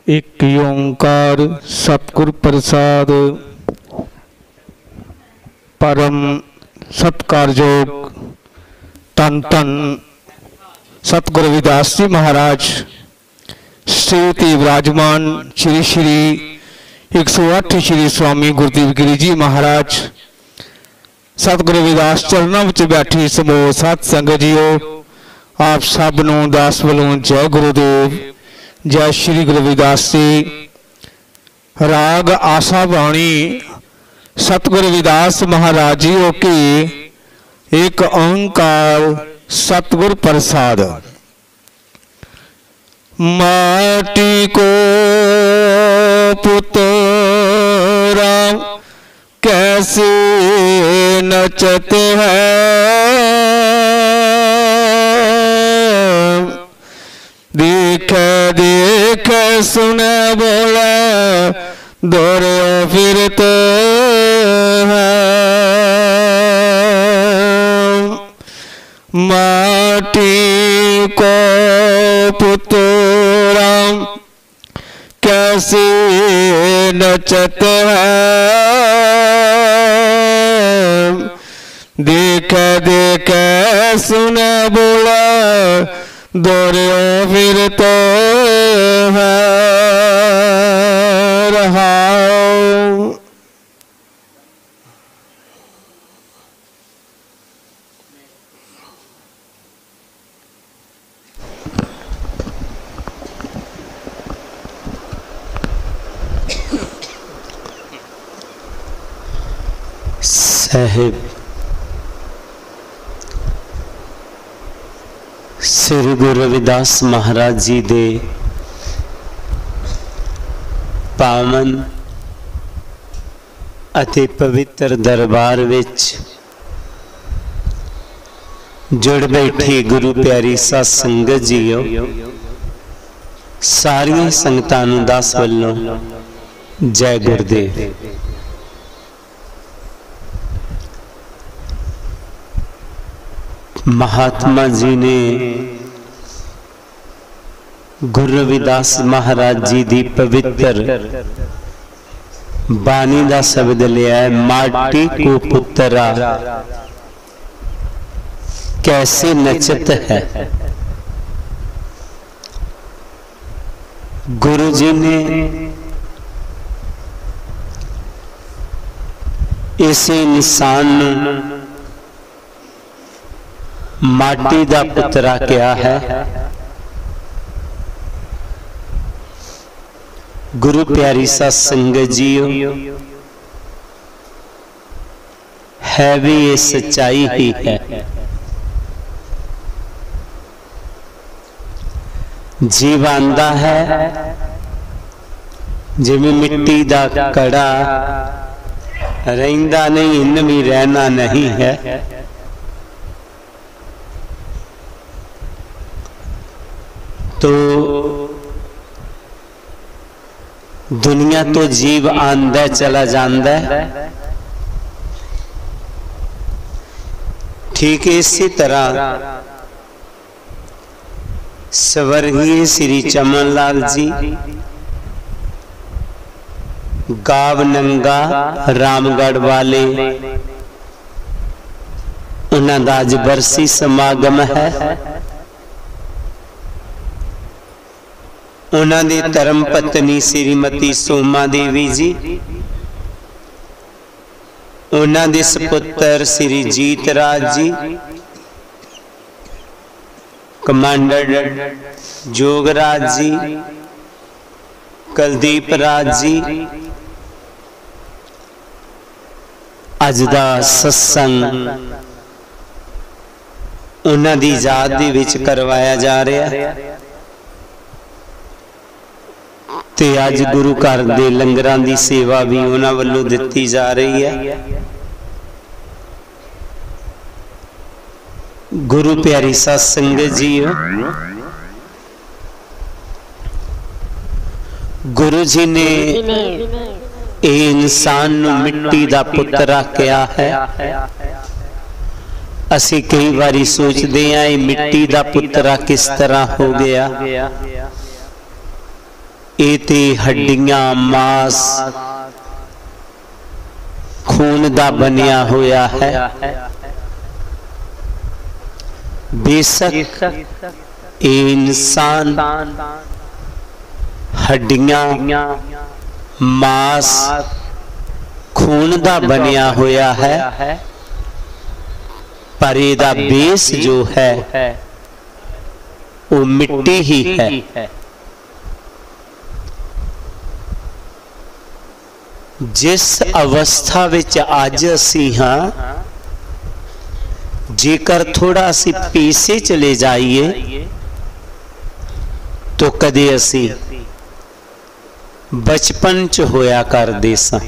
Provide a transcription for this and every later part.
एक ओंकार सतगुर प्रसाद। परम सत्कारयोग धन धन सतगुरु रविदास जी महाराज श्रीमती विराजमान श्री श्री 108 श्री स्वामी गुरुदेव गिरी जी महाराज सतगुरु रविदास चरणों में बैठी समूह सत संगत जीओ, आप सब नूं दास वालों जय गुरुदेव, जय श्री गुरु रविदास जी। राग आशा बाणी सतगुरु रविदास महाराज जी की एक ओंकार सतगुर प्रसाद। माटी को पुतरा कैसे नचते हैं, देखे देखे सुने बोले दौड़े फिरते हैं। माटी को पुतरा कैसे नचते हैं, देखे देखे सुने बोला दौड़े फिरते हैं। रहा साहिब श्री गुरु रविदास महाराज जी दे पावन अति पवित्र दरबार विच जुड़ बैठी गुरु प्यारी साध संगत जीओ, सारियां संगतां नूं दास वल्लों जय गुरुदेव। महात्मा जी ने गुरु रविदास महाराज जी दी पवित्र बानी दा शब्द लिया है, माटी को पुत्रा कैसे नचत है। गुरु जी ने इस इंसान माटी दा पुत्रा क्या है। गुरु प्यारी साध संगत जीओ, है भी ये सच्चाई ही है। जीव आंदा है जिवें मिट्टी दा कड़ा, रहिंदा नहीं इन भी रहना नहीं है। तो दुनिया तो जीव आंदा चला जांदा है, ठीक इसी तरह स्वर्गीय श्री चमन लाल जी गाव नंगा रामगढ़ वाले, उन्हां दा अज बरसी समागम है। उन्होंने धर्म पत्नी श्रीमती सोमा देवी जी, उन्होंने सपुत्र श्री जीत राज जी, कमांडर जोगराज जी, कुलदीप राज जी, अज दा सत्संग उन्हों की याद दे विच करवाया जा रहा है। ते अज गुरु घर दे लंगरां दी सेवा भी उन्हां वल्लों दित्ती जा रही है। गुरु प्यारी साध संगत जीओ, गुरु जी ने इंसान नूं मिट्टी दा पुत्रा कहा है। असी कई बारी सोचते हैं मिट्टी दा पुत्रा किस तरह हो गया। इते हड्डियां मांस खून दा बनिया होया है। बेशक इंसान हड्डियां मांस खून दा बनिया होया है, पर इहदा बेस जो है वो मिट्टी ही है। जिस अवस्था विच अज असी हाँ, जेकर थोड़ा असी पीछे चले जाइए तो कदे असी बचपन च होया करदे सां,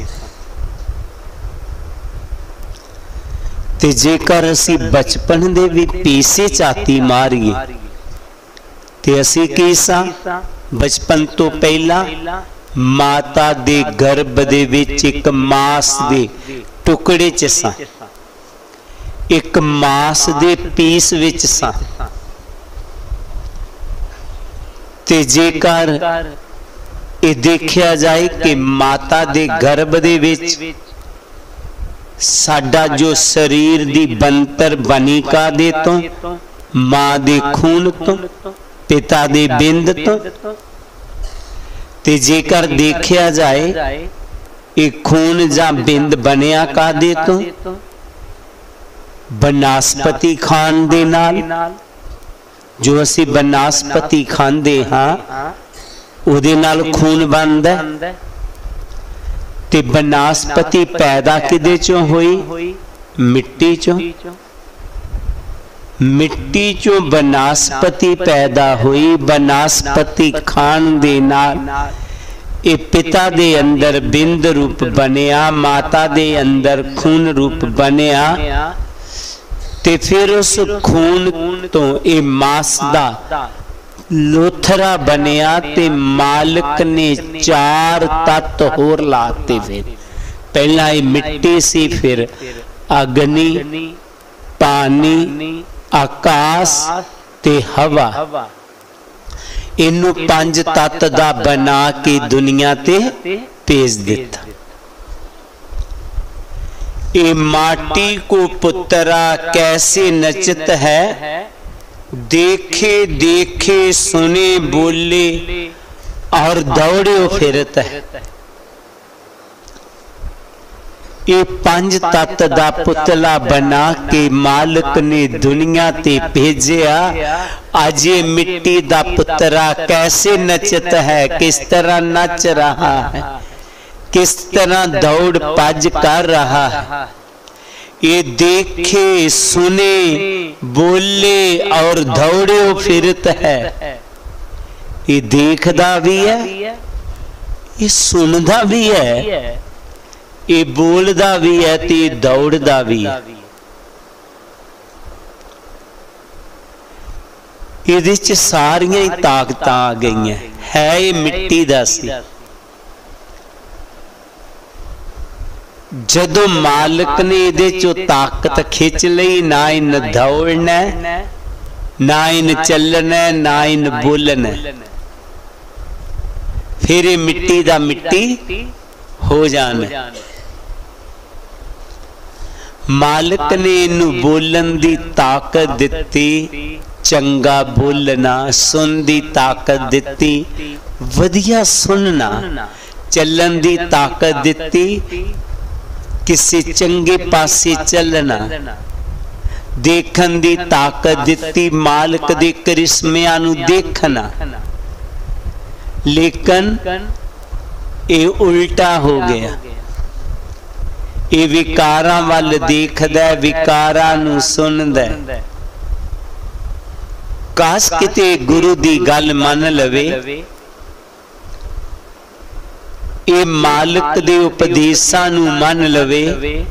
ते जेकर असी बचपन दे भी पीछे चाती मारीए ते असी की सां? बचपन तो पहला माता दे गर्भ दे विच एक मांस दे टुकड़े च सां, एक मांस दे पीस विच सां। ते जेकर ये देखिया जाए कि माता दे गर्भ दे विच साडा जो शरीर दी बनतर बनी का दे तो, मां दे खून तो, पिता दे बिंद तो, ते जेकर देखिया जाए एक खून जा बिंद बनिया का दे तो बनस्पति खान दे नाल, जो असी बनस्पति खांदे हाँ उहदे नाल खून बनदा। ते बनस्पति पैदा किदे चों होई? मिट्टी चों। मिट्टी चों बनस्पति पैदा हुई। बनस्पति खान दे नाल ए पिता दे अंदर बिंद रूप बनिया, माता दे अंदर खून रूप बनिया, ते फिर उस खून तो ए मांस दा लोथरा बनिया, ते मालिक ने 4 तत्त होर लाते। फिर पहला ये मिट्टी सी, फिर अग्नि, पानी, आकाश ते हवा, इनू 5 तत्त दा बना के दुनिया ते भेज दिता। ये माटी को पुत्रा कैसे नचत है, देखे देखे सुने बोले और दौड़े फिरत है। ये 5 तत्त दा पुतला बना के मालिक ने दुनिया ते भेजिया। आज ये मिट्टी दा पुत्रा कैसे नचत है, किस तरह नच रहा है, किस तरह दौड़ भज कर रहा है। ये देखे सुने बोले और दौड़े फिरत है। ये देखदा भी है, ये सुनदा भी है, ये बोलदा भी है, ते दौड़दा भी है। इहदे च सारियां ही ताकतां आ गई है। ये मिट्टी दा सी। जदों मालिक ने इहदे चों ताकत खिंच लई, ना इन दौड़ना, ना इन चलना, ना इन बोलना, फिर ये मिट्टी दा मिट्टी हो जाना। मालिक ने इनू बोलन दी ताकत दिती, चंगा बोलना, सुन दी ताकत दिती, वधिया सुनना, चलन दी ताकत दिती, किसी चंगे पासे चलना, देखन दी ताकत दिती, मालिक दे करिश्मियां नू देखना। लेकिन ये उल्टा हो गया। ये विकारां वाल देखदा, विकारां नू सुनदा। काश किते गुरु दी गल मन लवे, ये मालिक दे उपदेशां नू मन लवे,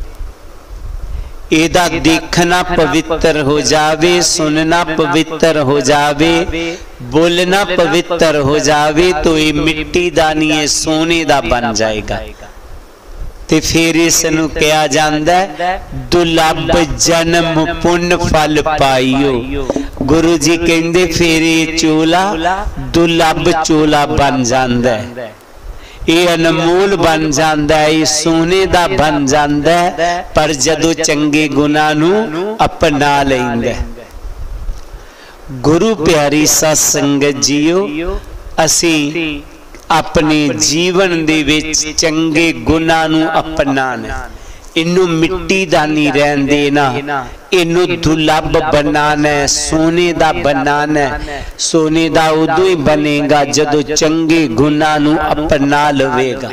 एदा देखना पवित्र हो जावे, सुनना पवित्र हो जावे, बोलना पवित्र हो जावे, तो ये मिट्टी दा नहीं, ये सोने दा बन जाएगा। ते फिर इसनू कहा जांदा दुर्लभ जन्म पुण्य फल पाइयो। गुरु जी कहंदे फिर ये चोला दुर्लभ चोला बन जांदा है, ये अनमोल बन जांदा है, ये सोने दा बन जांदा है, पर जदों चंगे गुनाह नूं अपना लैंदा है। गुरु प्यारी सत संगत जीओ, असी अपने जीवन दे विच चंगे गुनाह नूं अपनाना, इनू मिट्टी दा नहीं रहन देना, इनू दुर्लभ बनाना, सोने दा बनाना। सोने दा उदों ही बनेगा जदों चंगे गुनाह नूं अपना लवेगा।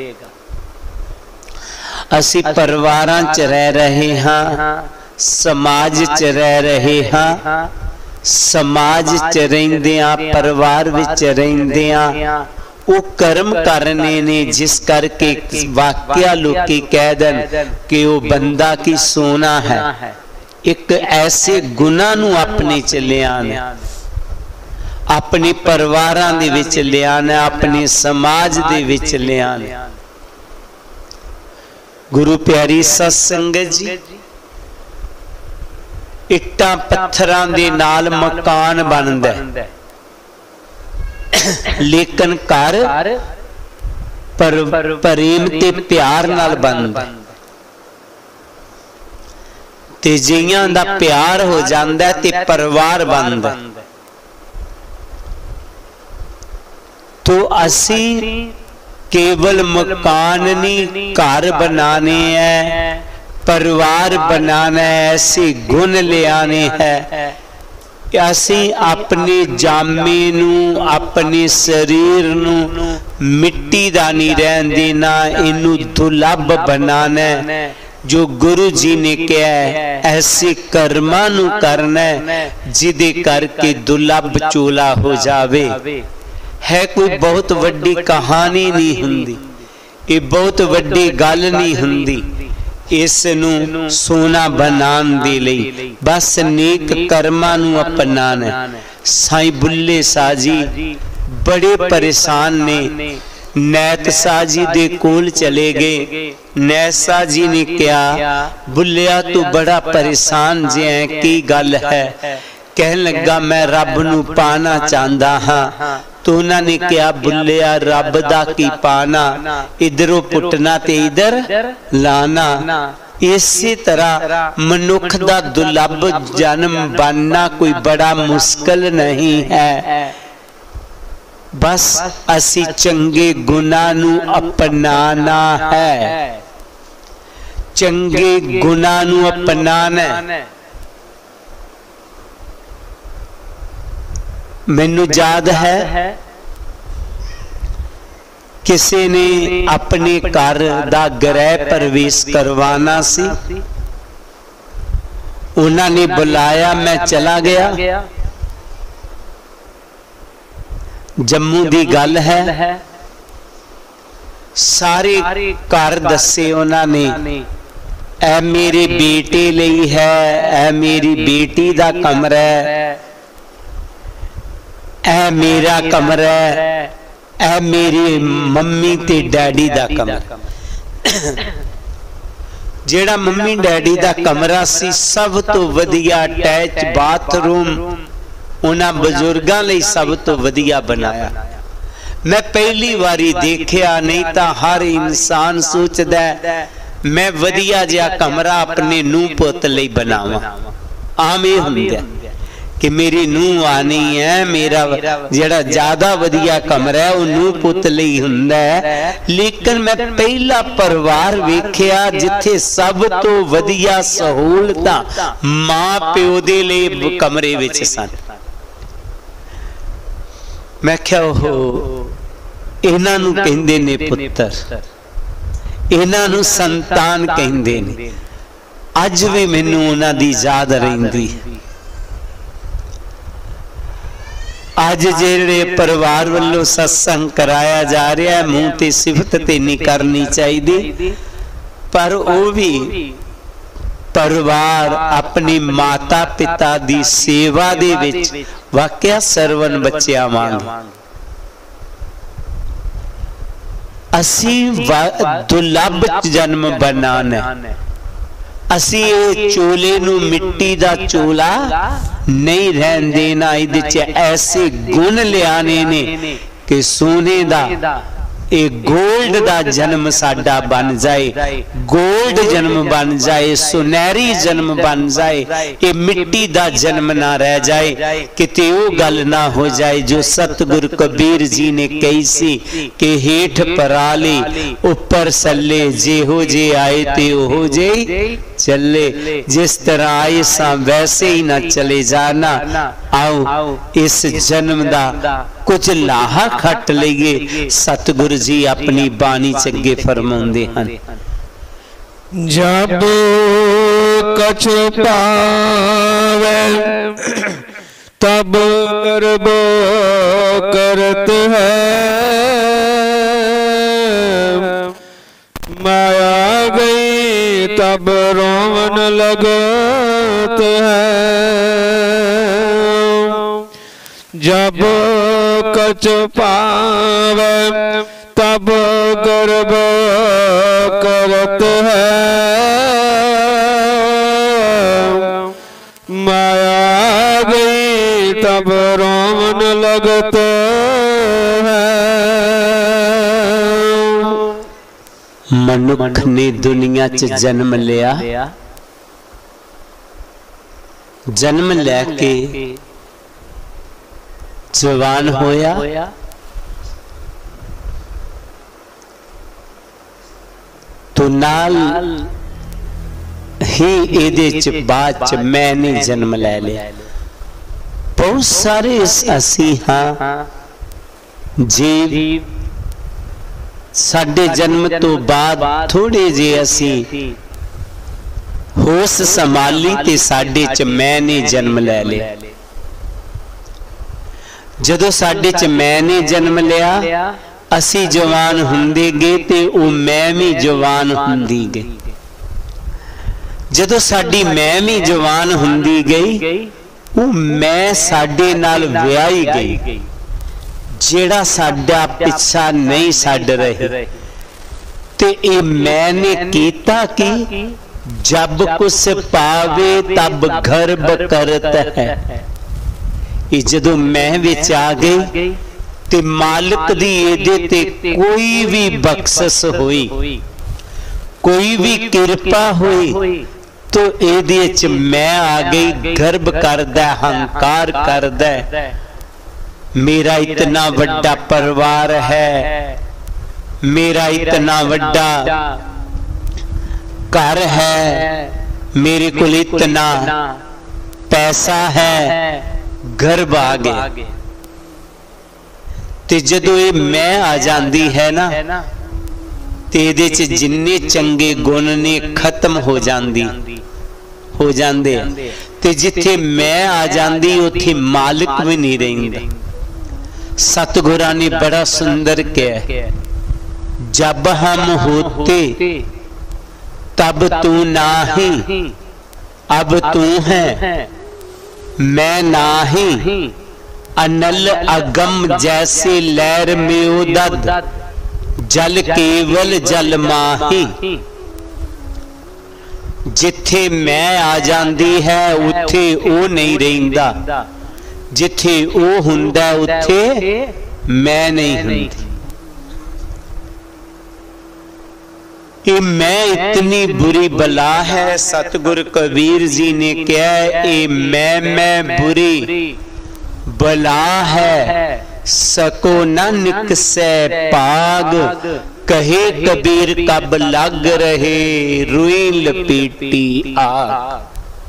असी परिवारां च रह रहे हाँ, समाज च रह रहे हाँ, समाज च रहिंदियां परिवार विच रहिंदियां वो कर्म करने ने जिस करके वाकया लोकी कह देन कि वो बंदा की सोना है। एक ऐसे गुनाह नूं अपने च लियाना, अपने परिवारां दे विच लियाना, अपने समाज दे विच लियाना। गुरु प्यारी सत संगत जी, इट्टां पत्थरां दे नाल मकान बनदा है, लेकिन घर प्रेम ते प्यार नाल बनदा। ते जियां दा प्यार हो जांदा ते परिवार बनदा। तो असी केवल मकान नहीं घर बनाने हैं, परिवार बनाना है, ऐसे गुण ले आने हैं। असी अपने जामे नूं अपने शरीर नूं मिट्टी दा नहीं रहन देना, इनू दुर्लभ बनाना है। जो गुरु जी ने कहा है ऐसे कर्मां नूं करना है जिदे करके दुर्लभ चोला हो जावे। है कोई बहुत वड्डी कहानी नहीं हुंदी, ये बहुत वड्डी गल नहीं हुंदी। इसनूं सोना बनान दे लई बस नेक कर्मां नूं अपनाना। साईं बुल्ले शाह जी बड़े परेशान ने, नैत शाह जी दे कोल चले गए। नैत शाह जी ने कहा, बुल्लिया तू बड़ा परेशान जे है, की गल है? कह लगा मैं रब नूं पाना चाहता हाँ। तो उन्होंने कहा, बुल्लिया रब दा की पाना, इधरों पुटना ते इधर लाना। इसी तरह मनुख दा दुर्लभ जन्म बनना कोई बड़ा मुश्किल नहीं है। बस असी चंगे गुनाह नूं अपनाना है, चंगे गुनाह नूं अपनाना। मैनू याद है किसी ने अपने घर दा गृह प्रवेश करवाना सी, उन्होंने बुलाया, मैं चला गया। जम्मू दी गल है, सारे घर दसे उन्होंने, ऐ मेरे बेटे लई है, ऐ मेरी बेटी दा कमरा है, ऐ मेरा कमरा है, ऐ मेरी मम्मी ते डैडी दा कमरा। जेड़ा मम्मी डैडी दा कमरा सी सब तो वधिया अटैच बाथरूम उन्हां बुजुर्गां लई सब तो वधिया बनाया। मैं पहली बारी देखिया, नहीं तो हर इंसान सोचदा मैं वधिया जिहा कमरा अपने नूह पुत लई बनावां। आम ये हुंदा कि मेरी नूह आनी है, मेरा जेड़ा ज्यादा वधिया कमरा है वो नूह पुत लई हुंदा है। लेकिन मैं पहला परिवार वेखिया जिथे सब तो वधिया सहूलतां मां प्यो दे लई कमरे विच सन। मैं क्या हो इन्हां नूं कहंदे ने पुत्तर, इन्हां नूं संतान कहंदे ने। अज भी मैनूं उन्हां दी याद रहिंदी। अज जेड़े परिवार वालों सत्संग कराया जा रहा है, मुंह ते सिफत ते नहीं करनी चाहिए, पर वो भी परिवार अपनी माता पिता दी सेवा दे विच वाकया सरवन बच्चिया वांग। असी दुर्लभ जन्म बनाना, असी ये चोले नू मिट्टी दा चोला नहीं रहन देना। इहदे च ऐसे गुण लियाने ने कि सोने दा एक गोल्ड दा जन्म साडा बन जाए, गोल्ड जन्म बन जाए, सुनहरी जन्म बन जाए। ये मिट्टी दा जन्म ना रह जाए, किते वो गल ना हो जाए जो सतगुरु कबीर जी ने कही सी कि हेठ पराले ऊपर सल्ले, जेहो जे आए ते ओहो जे चले। जिस तरह आए सा वैसे ही ना चले जाना। आओ इस जन्म दा कुछ लाहा खट लईए। सतगुरु जी अपनी बाणी च अगे फरमाउंदे हन, जब कछ पावे तब गर्व करत है, माया गई तब रोवन लगत है। जब कछ पावे तब गर्व करत है, माया गई तब रोवन लगत है। मनुख ने दुनिया च जन्म लिया, जन्म लैके जवान होया, तो नाल ही इहदे च बाद च मैंने जन्म लै लिया। बहुत सारे असी हाँ जीव साडे जन्म तो बाद थोड़े जे असी होश संभाली ते साडे च मैंने जन्म लै लिया। जदों साडे च मैंने जन्म लिया, असी जवान हुंदे गए ते ओ मैं भी जवान हुंदी गई। जदों साडी मैं भी जवान हुंदी गई, ओ मैं साडे नाल विआही गई। जेड़ा साडा पिछा नहीं छड्ड रही, ते ए मैंने कीता कि जब कुछ पावे तब गर्व करत है। ये जदों मैं विच आ गई ते मालिक दी इहदे ते कोई भी बख्शिश हुई, कोई भी कृपा हुई, तो इहदे च मैं आ गई। गर्व करदा, हंकार करदा, मेरा इतना बड़ा परिवार है, मेरा इतना बड़ा घर है, मेरे को इतना पैसा है। गर्व आ गया। ते जदों ये मैं आ जाती है ना, ते इहदे च जिन्ने चंगे गुण ने खत्म हो जांदे। ते जिथे मैं आ जाती उथे मालिक भी नहीं रहिंदा। सतगुरां ने बड़ा सुंदर कहा, जब हम होते तब तू नाही, अब तू है मैं नाही। अनल अगम जैसे लहर में उदद, जल केवल जल माही। जिथे मैं आ जाती है उथे ओ नहीं रहिंदा, जिथे ओ हुंदा उथे मैं नहीं हुंदी। ये मैं इतनी बुरी बला है। सतगुरु कबीर जी ने कहा, ये मैं बुरी बला है, सको न निकसे पाग। कहे कबीर कब लग रहे, रुई लपेटी आग।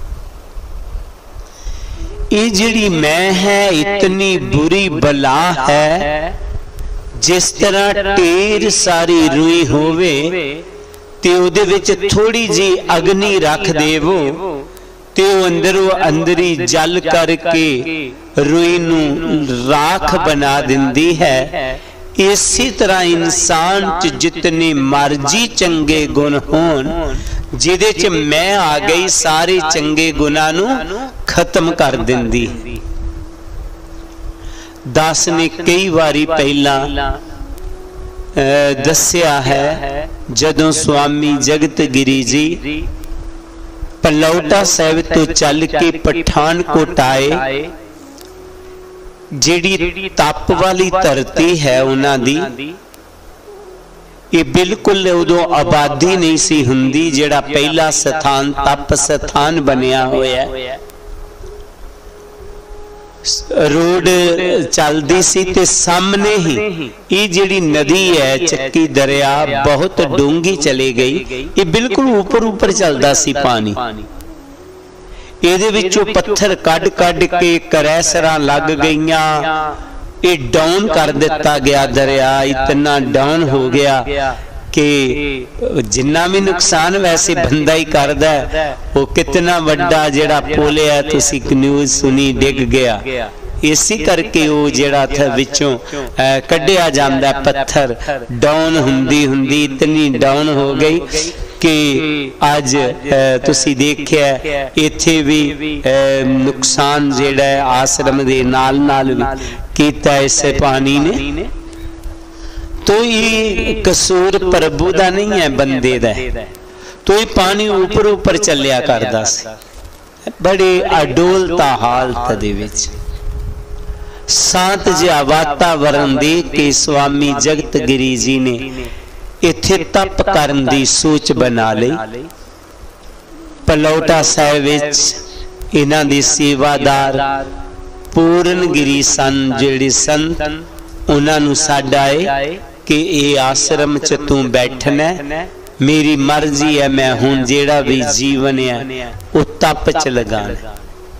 ये जिहड़ी मैं है इतनी बुरी बला है, जिस तरह ढेर सारी रुई होवे ते उहदे विच थोड़ी जी अग्नि रख देवो ते अंदरों अंदरी जल करके रुई नू राख बना दिंदी है। इसी तरह इंसान च जितने मर्जी चंगे गुण होन, जिहदे च मैं आ गई सारे चंगे गुणां नू खत्म कर दिंदी। दास ने कई बारी पहला दस्या है, जदों स्वामी जगत गिरी जी पलौटा साहिब तो चल के पठानकोट आए। जिहड़ी तप वाली धरती है उन्हां दी, ये बिल्कुल उदों आबादी नहीं सी हुंदी। जिहड़ा पहला स्थान तप स्थान बनिया होया, रोड चलदी सी ते सामने ही ये जिहड़ी नदी है चक्की दरिया बहुत डूंगी चली गई। ये बिल्कुल ऊपर ऊपर चलदा सी पानी। ਇਹਦੇ ਵਿੱਚੋਂ पत्थर कढ़ कढ़ के करैसरां लग गईयां। ये डाउन कर दिता गया, दरिया इतना डाउन हो गया कि जिन्ना भी नुकसान वैसे बंदा ही करदा है। वो कितना वड्डा जिहड़ा पुल है, तुसी न्यूज़ सुनी, डिग गया। इसी करके वो जिहड़ा था विचों कढ़िया जांदा पत्थर, डाउन हुंदी हुंदी इतनी डाउन हो गई कि अज तुसी देखिया इत्थे भी नुकसान जिहड़ा है आश्रम दे नाल नाल भी कीता इस पानी ने। तो ये कसूर प्रभु दा नहीं है, बंदे दा है। तो ये पानी ऊपर ऊपर चलिया करदा सी, बड़े अडोलता हालत दे विच। शांत जिहा वातावरण देख के स्वामी जगत गिरी जी ने इत्थे तप करन दी सोच बना लई। पलौटा साहिब विच इन्हां दी सेवादार पूरनगिरी सन, जिहड़े संत उन्हां नूं सदाए कि ये आश्रम च तू बैठना, मेरी मर्जी है, मैं हुण जिहड़ा भी जीवन है वो तप च लगाना।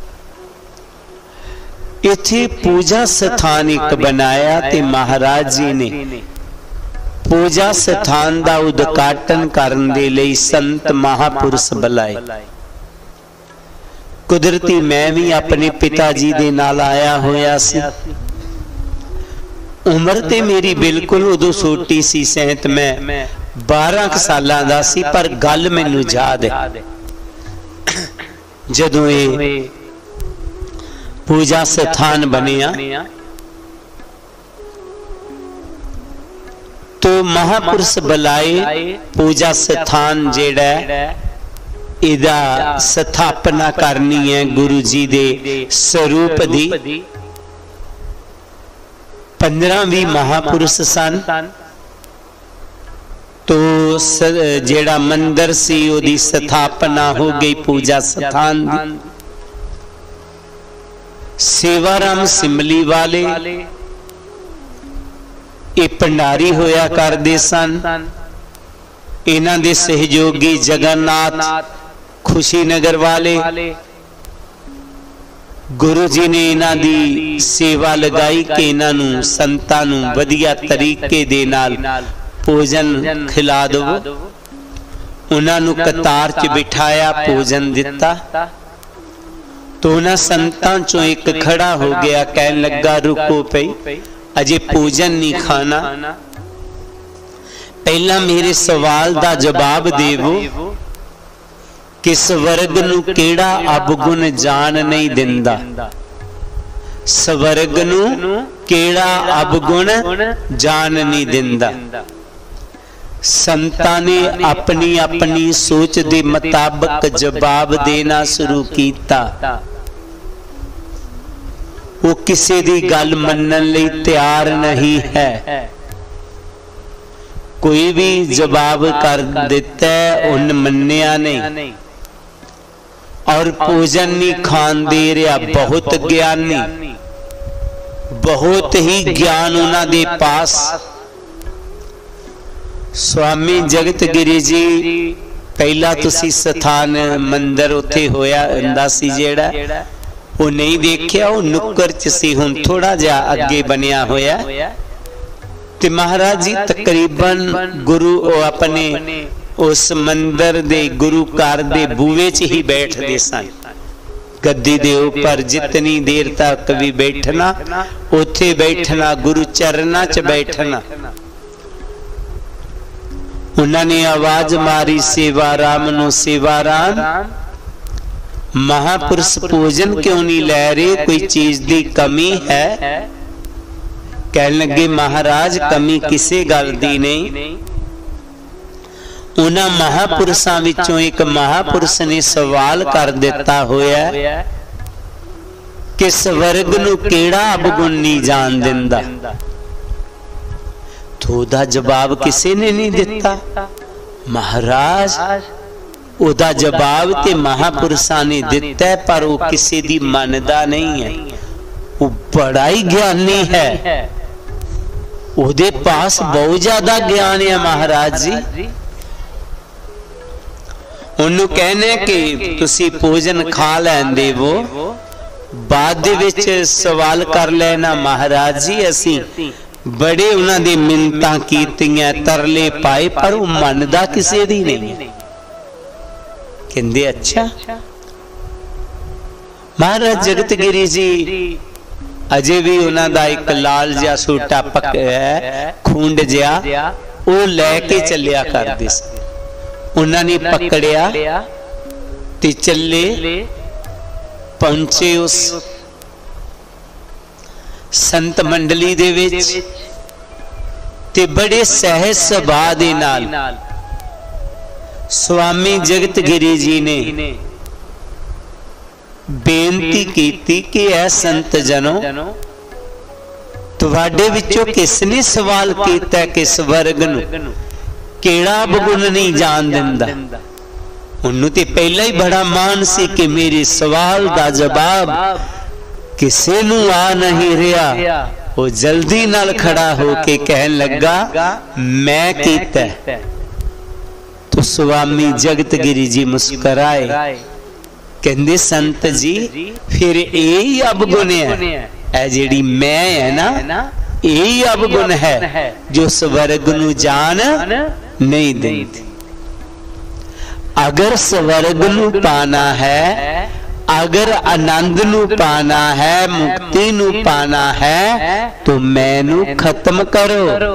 इत्थे पूजा स्थान एक बनाया ते महाराज जी ने पूजा स्थान का उद्घाटन करने दे लई संत महापुरुष बुलाए। कुदरती मैं भी अपने पिता जी दे नाल आया होया सी। उम्र ते मेरी बिल्कुल उदों छोटी सी, सैंत मैं 12 सालां दा सी। पर गल मैनूं याद है, जदों ये पूजा स्थान बनिया तो महापुरुष बुलाए। पूजा स्थान जेड़ा इदा स्थापना करनी है गुरु जी दे स्वरूप दी। 15 महापुरुष सन। तो जेड़ा मंदिर सी ओदी स्थापना हो गई पूजा स्थान दी। सेवाराम सिमली वाले ये भंडारी होया करदे सन। इन्हां दे सहयोगी जगन्नाथ खुशी नगर वाले, गुरु जी ने इन्हां दी सेवा लगाई कि इन्हां नूं संतां नूं वधिया तरीके दे नाल भोजन खिला दो। उन्हां नूं कतार च बिठाया, भोजन दिता। तो उन्हां संतां चों एक खड़ा हो गया, कहन लगा रुको पई, अजे भोजन नहीं खाना, पहला मेरे सवाल दा जवाब देवो कि स्वर्ग नूं केड़ा अवगुण जान नहीं दिंदा। स्वर्ग नूं केड़ा अवगुण जान नहीं दिंदा। संतां ने अपनी अपनी सोच दे मुताबिक जवाब देना शुरू कीता। वो किसी दी गल मनन लई तैयार नहीं है। कोई भी जवाब कर देता है उन मन्निया नहीं। और भोजन नहीं खान दे रहा। बहुत ज्ञानी, बहुत ही ज्ञान उन्हां दे पास। स्वामी जगत गिरी जी पहला तुसी स्थान मंदिर उत्थे होया हुंदा सी जेड़ा वो नहीं देखिया, वो नुक्कर च सी, हुण थोड़ा जा अगे बनिया होया। ते महाराज जी तकरीबन गुरु अपने उस मंदिर दे गुरु घर दे बूहे च ही बैठदे सन। गद्दी दे ऊपर जितनी देर तक भी बैठना उत्थे बैठना, गुरु चरना च बैठना। उन्होंने आवाज मारी सेवाराम नु, सेवाराम महापुरुष भोजन क्यों नहीं लै रहे, कोई चीज दी कमी है? कहने लगे महाराज कमी किसी गल दी नहीं। उन्हां महापुरुषां विचों एक महापुरुष ने सवाल कर दिता होया कि स्वर्ग नूं केड़ा अवगुण नहीं जान दिंदा। तो उहदा जवाब किसी ने नहीं दिता। महाराज उहदा जवाब ते महापुरुषां ने दिता है, पर वो किसी दी मनदा नहीं है। वो बड़ा ही ज्ञानी है, उहदे पास बहुत ज्यादा ज्ञान है महाराज जी। उन्होंने कहने कि तुसी भोजन खा लैंदे वो, बाद दे विच सवाल कर लेना महाराज जी असी बड़े उन्हां दी मिन्नतां कीतियां, तरले पाए, पर वो मनदा किसी दी नहीं। कहंदे अच्छा। महाराज जगत गिरी जी अजे भी उन्हां दा एक लाल जिहा सूटा पक्का खूंड जिहा वो लैके चलिया करदे सी। उन्हां ने पकड़िया ते चले पहुंचे उस संत मंडली दे विच ते बड़े सहज सुभाअ दे नाल स्वामी जगत गिरी जी ने बेनती कीती कि ऐ संत जनो तुहाडे विचों किसने सवाल कीता कि स्वर्ग नूं केड़ा अवगुण नहीं जान दिंदा। उन्होंने ते पहला ही बड़ा मान सी कि मेरे सवाल दा जवाब किसे नूं आ नहीं रहा। वो जल्दी नाल खड़ा होके कहन लगा मैं कीता। तो स्वामी जगत गिरी जी मुस्कुराए, कहंदे संत जी फिर यही अवगुण है, ऐ जेड़ी मैं है ना यही अवगुण है जो स्वर्ग नूं जान नहीं देती। अगर स्वर्ग नूं पाना है, अगर आनंद नूं पाना है, मुक्ति नूं पाना है, तो मैनू खत्म करो।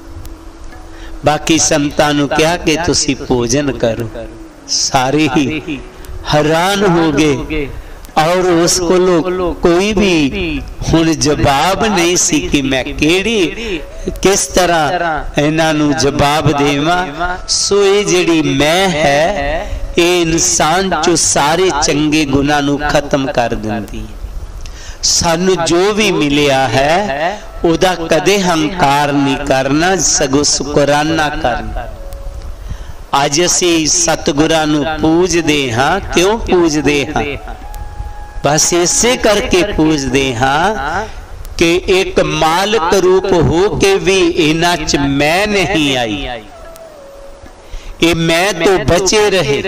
बाकी संतां नूं कहा कि तुसी भोजन करो। सारे ही हैरान हो गए और उसको कोई भी हुण जवाब नहीं सी कि मैं केड़ी किस तरह इन्हां नूं जवाब देवां। सो ये जिहड़ी मैं है ये इंसान चो सारे चंगे गुनाह नूं खत्म कर दिंदी है। सानू जो भी मिलिया है उदा कदे हंकार नहीं करना, सगों शुकराना करना। अज असी सतगुरां नूं पूजदे हां, क्यों पूजदे हां? बस इसे करके पूजदे हां कि एक मालिक रूप हो के भी इन्हां च मैं नहीं आई, ये मैं तो बचे रहे।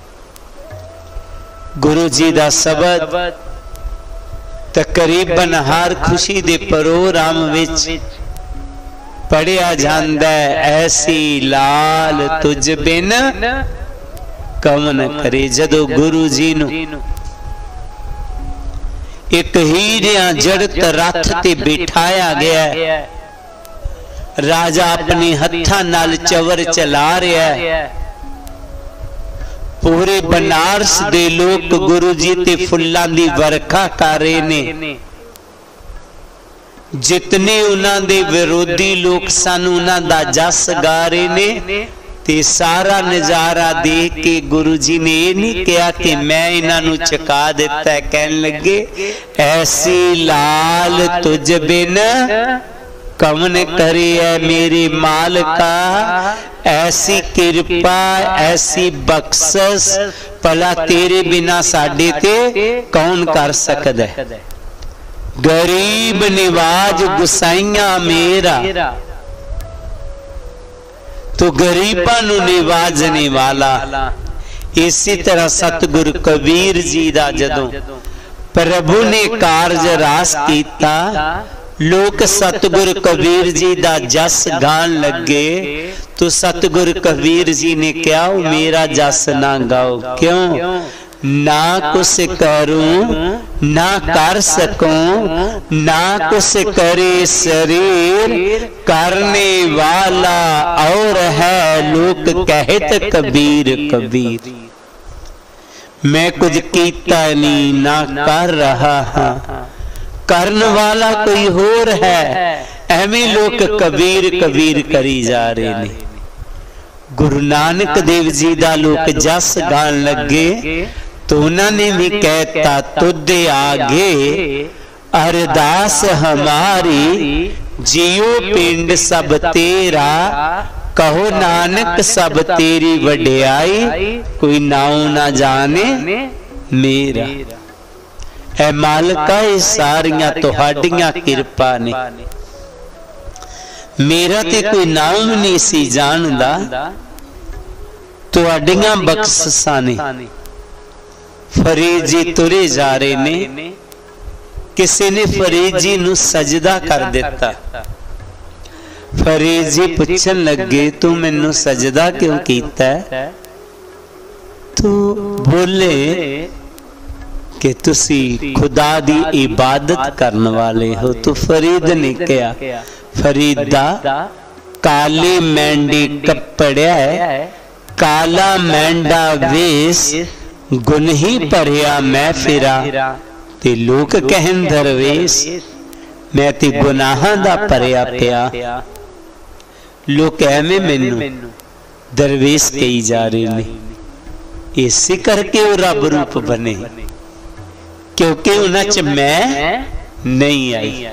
गुरु जी दा शब्द तकरीबन हर खुशी दे प्रोग्राम विच पढ़िया जांदा है, ऐसी लाल तुझ बिन कवन करे। जदों गुरु जी नूं एक हीरिया जड़त रथ ते बिठाया गया है, राजा अपने हत्थां नाल चवर चला रहा है। पूरे बनारस दे लोग गुरु जी ते फुल्लां दी वर्खा कर रहे ने। जितने उन्हां दे विरोधी लोग सन उन्हां दा जस गा रहे ने। ते सारा नजारा देख के गुरु जी ने ये नहीं कहा कि मैं इन्हां नूं चका दिता है। कहन लगे ऐसी लाल तुझ बिन कवन करे है मेरे मालिका, ऐसी कृपा ऐसी बख्शिश भला तेरे बिना साडे ते कौन कर सकदा है। गरीब निवाज गुसाइया मेरा, तो गरीबा नूं निवाजने वाला। इसी तरह सतगुरु कबीर जी दा जदों प्रभु ने कारज रास कीता, लोग सतगुरु कबीर जी दा जस गान लगे। तो सतगुरु कबीर जी ने कहा मेरा जस ना गाओ, क्यों? ना कुछ करूं ना कर सकूं, ना कुछ करे शरीर करने वाला और है लोक कहत कबीर कबीर। मैं कुछ कीता नहीं ना कर रहा हाँ, करने वाला कोई होर है। एवें लोग कबीर कबीर करी जा रहे ने। गुरु नानक देव जी दा लोक जस गान लगे तो उन्होंने भी कहता तुद आगे अरदास हमारी जियो पिंड सब तेरा कहो नानक सब तेरी वड्याई कोई नाऊ ना जाने मेरा। ऐ मालका ये सारियां तुहाडियां किरपा ने मेरा ते कोई नाम नहीं सी जानदा तुहाडियां बख्शिशां ने। फरीद जी तुरे जा रहे ने किसी ने फरीद जी नू सजदा कर दिता। फरीद जी पूछन लगे तू मैनू सजदा क्यों कीता है? तू बोले कि तुसी खुदा दी इबादत करने वाले हो। तो फरीद ने कहा फरीदा काले मैंडी कपड़िया काला मैंडा वेश गुन ही भरिया मैं फिरा ते लोग कहन दरवेश मैं ते गुनाहां दा भरिया पिया। लोग एवें मैनू दरवेश कही जा रहे ने। इसी करके वो रब रूप बने क्योंकि उन्हां च मैं नहीं आई।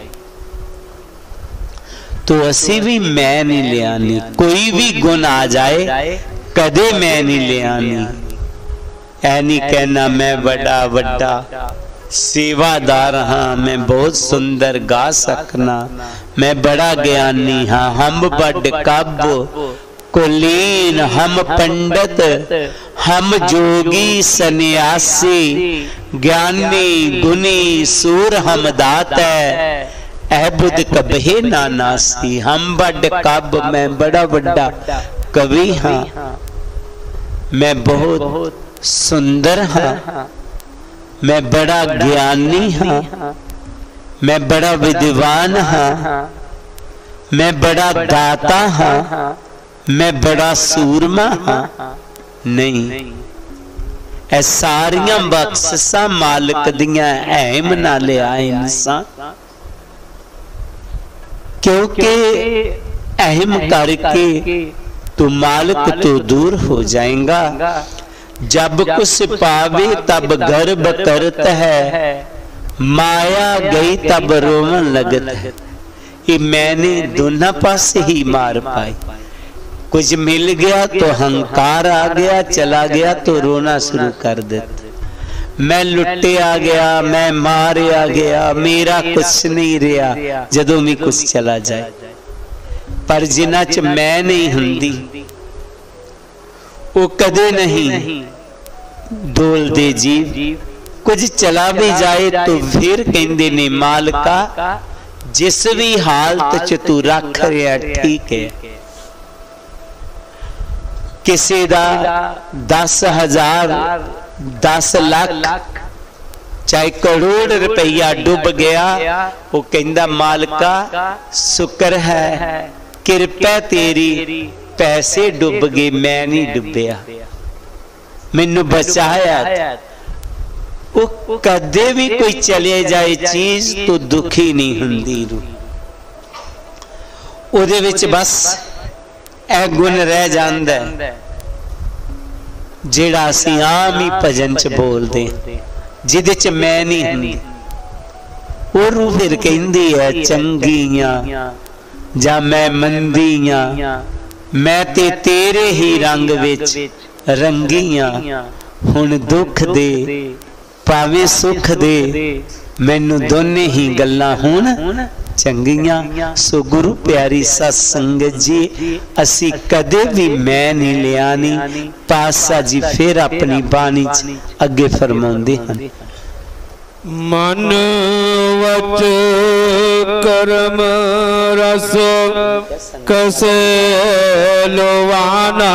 तो असी भी मैं नहीं ले आनी। कोई भी गुण आ जाए कदे मैं नहीं ले आनी। ऐ नहीं कहना मैं बड़ा बड़ा सेवादार हाँ मैं बहुत सुंदर गा सकना मैं बड़ा ज्ञानी हाँ हम बड़ कब कुलीन हम पंडित हम जोगी सन्यासी ज्ञानी गुनी सूर हम दाता अबुद कबहे नानासी। हम बड़ कब मैं बड़ा बड़ा कवि हाँ मैं बहुत सुंदर हाँ मैं बड़ा ज्ञानी हाँ मैं बड़ा विद्वान हाँ मैं बड़ा दाता हाँ मैं बड़ा सूरमा हाँ। नहीं ऐ सारियां बख्शिशां मालिक दियां अहम ना लिया इंसान क्योंकि अहम करके तू मालिक तो दूर हो जाएगा। जब कुछ पावे तब गर्व करत है माया गई तब रोवन लगत है। ये मैंने दोनों पास ही मार पाई। कुछ मिल गया तो अहंकार आ गया चला गया तो रोना शुरू कर देते। मैं लुटे आ गया मैं मारे आ गया मेरा कुछ नहीं रहा जदों भी कुछ चला जाए। पर जिन्हां च मैं नहीं हुंदी वो कदे नहीं डोल दे जीव। कुछ चला भी जाए तो फिर कहंदे ने मालका जिस भी हालत च तू रख रहा ठीक है। किसी दा 10,000 10 लाख चाहे करोड़ रुपया डूब गया वो कहंदा मालका शुक्र है कृपा तेरी पैसे डूब गए मैं नहीं डुबया मैनू बचाया। वो कदे भी कोई चले जाए चीज तो दुखी नहीं हुंदी। उहदे विच बस ए गुण रह जांदा है जेड़ा असीं आम ही भजन च बोलदे जिहदे च मैं नहीं हुंदी। वो रूह फिर कहंदी है चंगियां जा मैं मंदियां मैं ते तेरे ही रंग विच रंगियां हुण दुख दे पावे सुख दे मैनू दोने ही गल्लां हुण चंगियां। सो गुरु प्यारी सत्संगत जी असी कदे भी मैं नहीं लियानी। पासा जी फिर अपनी बाणी च अगे फरमाउंदे हन मन वच कर्म रस कसे लोवाना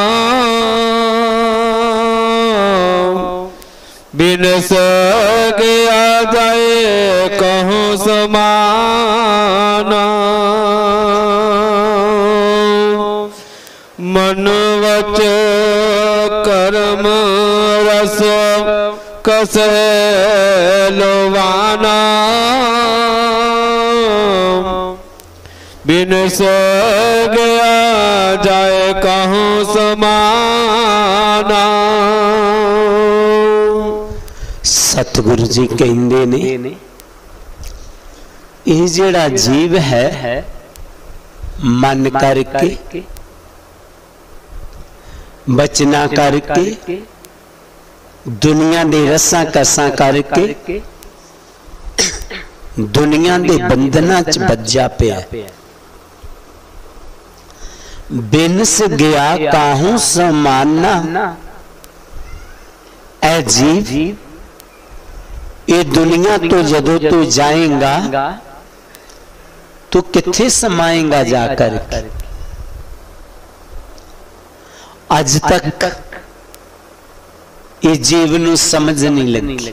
बिन सगया जाए कहूँ समाना। मन वच कर्म रस कसे लोवाना बिन सो गया जाए कहूँ समाना। सतगुरु जी कहते ने ये जेड़ा जीव है मन करके बचना करके दुनिया दे रसा कसा करके दुनिया दे बंधना च बज्जा पिया। बिनस गया काहू समाना। ऐ जीव ये दुनिया तो जदों तू जाएगा तो किथे समाएगा जाकर। आज तक ये जीव नू समझ नहीं लगी।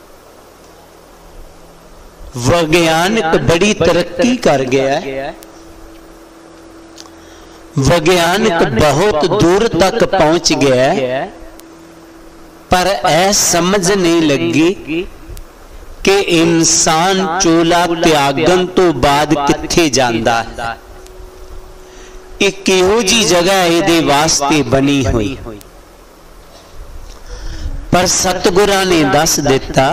वैज्ञानिक बड़ी तरक्की कर गया है, वैज्ञानिक बहुत दूर तक पहुंच गया है, पर ऐ समझ नहीं लगी कि इंसान चोला त्यागन तो बाद किथे जांदा है। एक किहो जी जगह इहदे वास्ते बनी हुई, पर सतगुरां ने दस दिता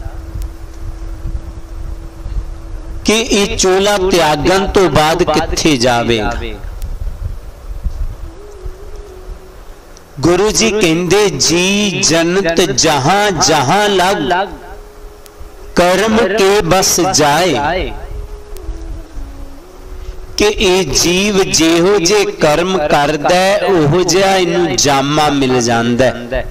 कि ये चोला त्यागन तो बाद किथे जावेगा। गुरु जी कहंदे जी जन्नत जहां जहां लग कर्म के बस जाए। कि ये जीव जेहो जे कर्म करदा ओहो जिहा इनू जामा मिल जांदा।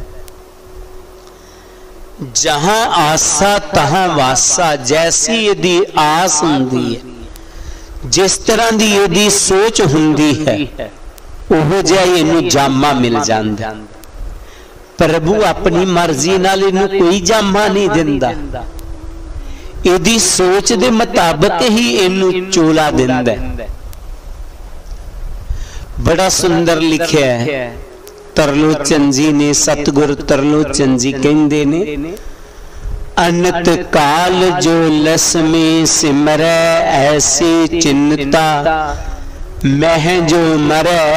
जहां आसा तहां वासा। जैसी यदि आस हुंदी है, जिस तरह दी यदि सोच हुंदी है, ओहो जिहा इनू जामा मिल जांदा। प्रभु अपनी मर्जी नाल इनू कोई जामा नहीं दिंदा, इहदी सोच दे मुताबिक ही इनू चोला दिंदा। बड़ा सुंदर लिखिया है तरलोचन जी ने। सतगुरु तरलोचन जी कहंदे ने अनत काल जो लस में सिमरै ऐसी चिन्ता मह जो मरै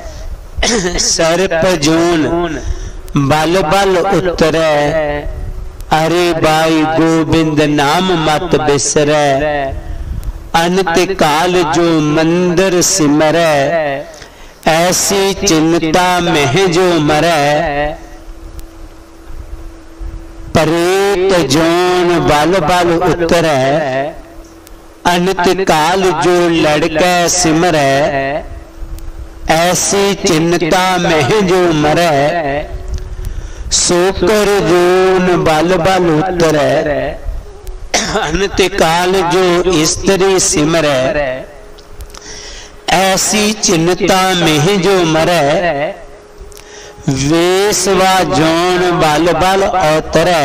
सर्प जोन बल बल उतरै। अरे बाई गोबिंद नाम मत बिसरै। अनत काल जो मंदिर सिमरै ऐसी चिंता में जो मरै। परेत जोन बल बल उतरै। अनत काल जो लड़कै सिमरै ऐसी चिंता में जो मरै। सोकर जोन बल बल उतरै। अनत काल जो स्त्री सिमरै ऐसी चिंता में जो मरै। वेसवा जोन बल बल अवतरै।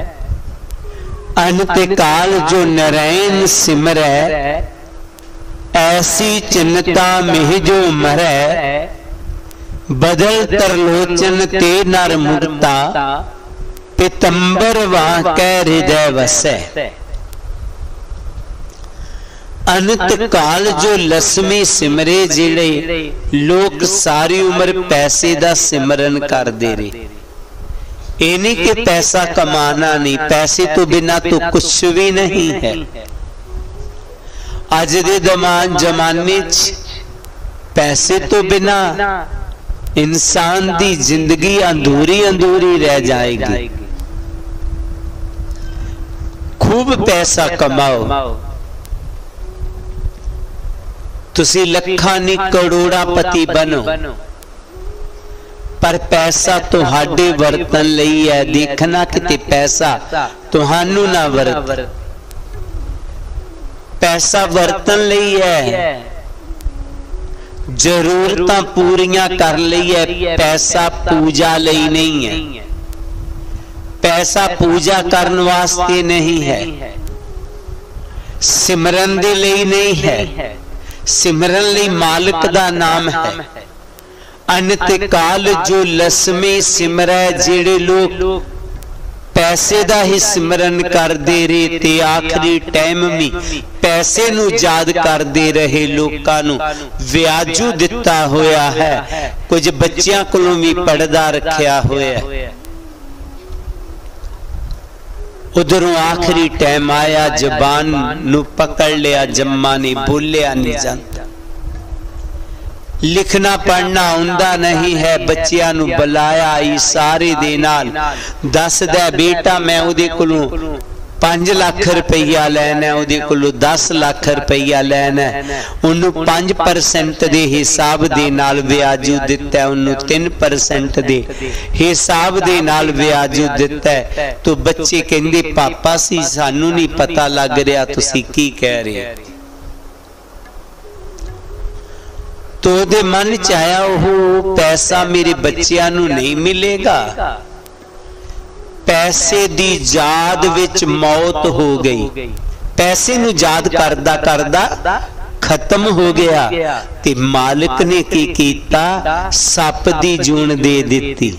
अनत काल जो नरैन सिमरै ऐसी चिंता में जो मरै। बदल तरलोचन ते नर मुक्ता पितंबर वाकै हृदय वसै। अनत काल जो लसमी सिमरे जेड़े लोग सारी उम्र पैसे दा सिमरन करदे रहे। ये नहीं कि पैसा कमाना नहीं, पैसे तो बिना तो कुछ भी नहीं है। अज दे जमाने च पैसे तो बिना इंसान दी जिंदगी अधूरी अधूरी रह जाएगी। खूब पैसा कमाओ, तुसी लखा नहीं करोड़ापति बनो, पर पैसा तुहाडे वरतन लई है। देखना किते पैसा तुहानू ना वरत। पैसा वरतन लई है, जरूरतां पूरियां कर लई है। पैसा पूजा लई नहीं है, पैसा पूजा करने वास्ते नहीं है, सिमरन दे लई नहीं है। सिमरन लई मालिक दा नाम है। अनत काल जो लसमे सिमरै जेड़े लोग पैसे दा ही सिमरन करदे रहे ते आखिरी टाइम में पैसे नू याद करदे रहे लोकां नू व्याजू दिता होया है। कुछ बच्चियां कोलों भी पर्दा रखिया होया है। उधरों आखिरी टाइम आया, जबान नू पकड़ लिया, जम्मा ने बोलिया नहीं जानता, लिखना पढ़ना आउंदा नहीं है। बच्चियां नू बुलाया, इशारे दे नाल दस दे बेटा मैं उहदे कोलों 5 लाख रुपया लेना, उहदे कोलों 10 लाख रुपया लेना, उन्होंने 5% दे हिसाब दे नाल व्याजू दिता, उन्होंने 3% दे हिसाब दे नाल व्याजू दिता। तो बच्चे कहंदे पापा सी सानू नहीं पता लग रहा तुसी की कह रहे हो। तो दे मन च आया वो पैसा मेरे बच्चियां नू नहीं मिलेगा। पैसे दी याद विच मौत हो गई, पैसे नू याद करदा करदा खत्म हो गया। ते मालिक ने की कीता, सप दी जून दे दिती।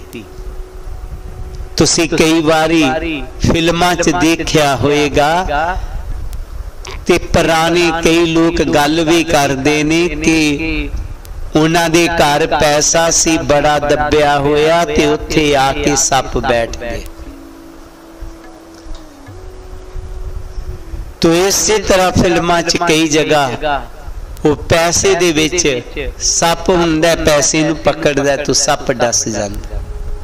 तुसी कई बारी फिल्मां च देखिया होएगा ते पुराने कई लोग गल भी करदे ने कि उन्हां दे घर पैसा सी बड़ा दबिया होया ते उत्थे आके सप बैठ गए। तो इसी तरह फिल्मां च कई जगह वो पैसे दे विच सप हुंदा, पैसे नू पकड़दा तो सप डस जांदा।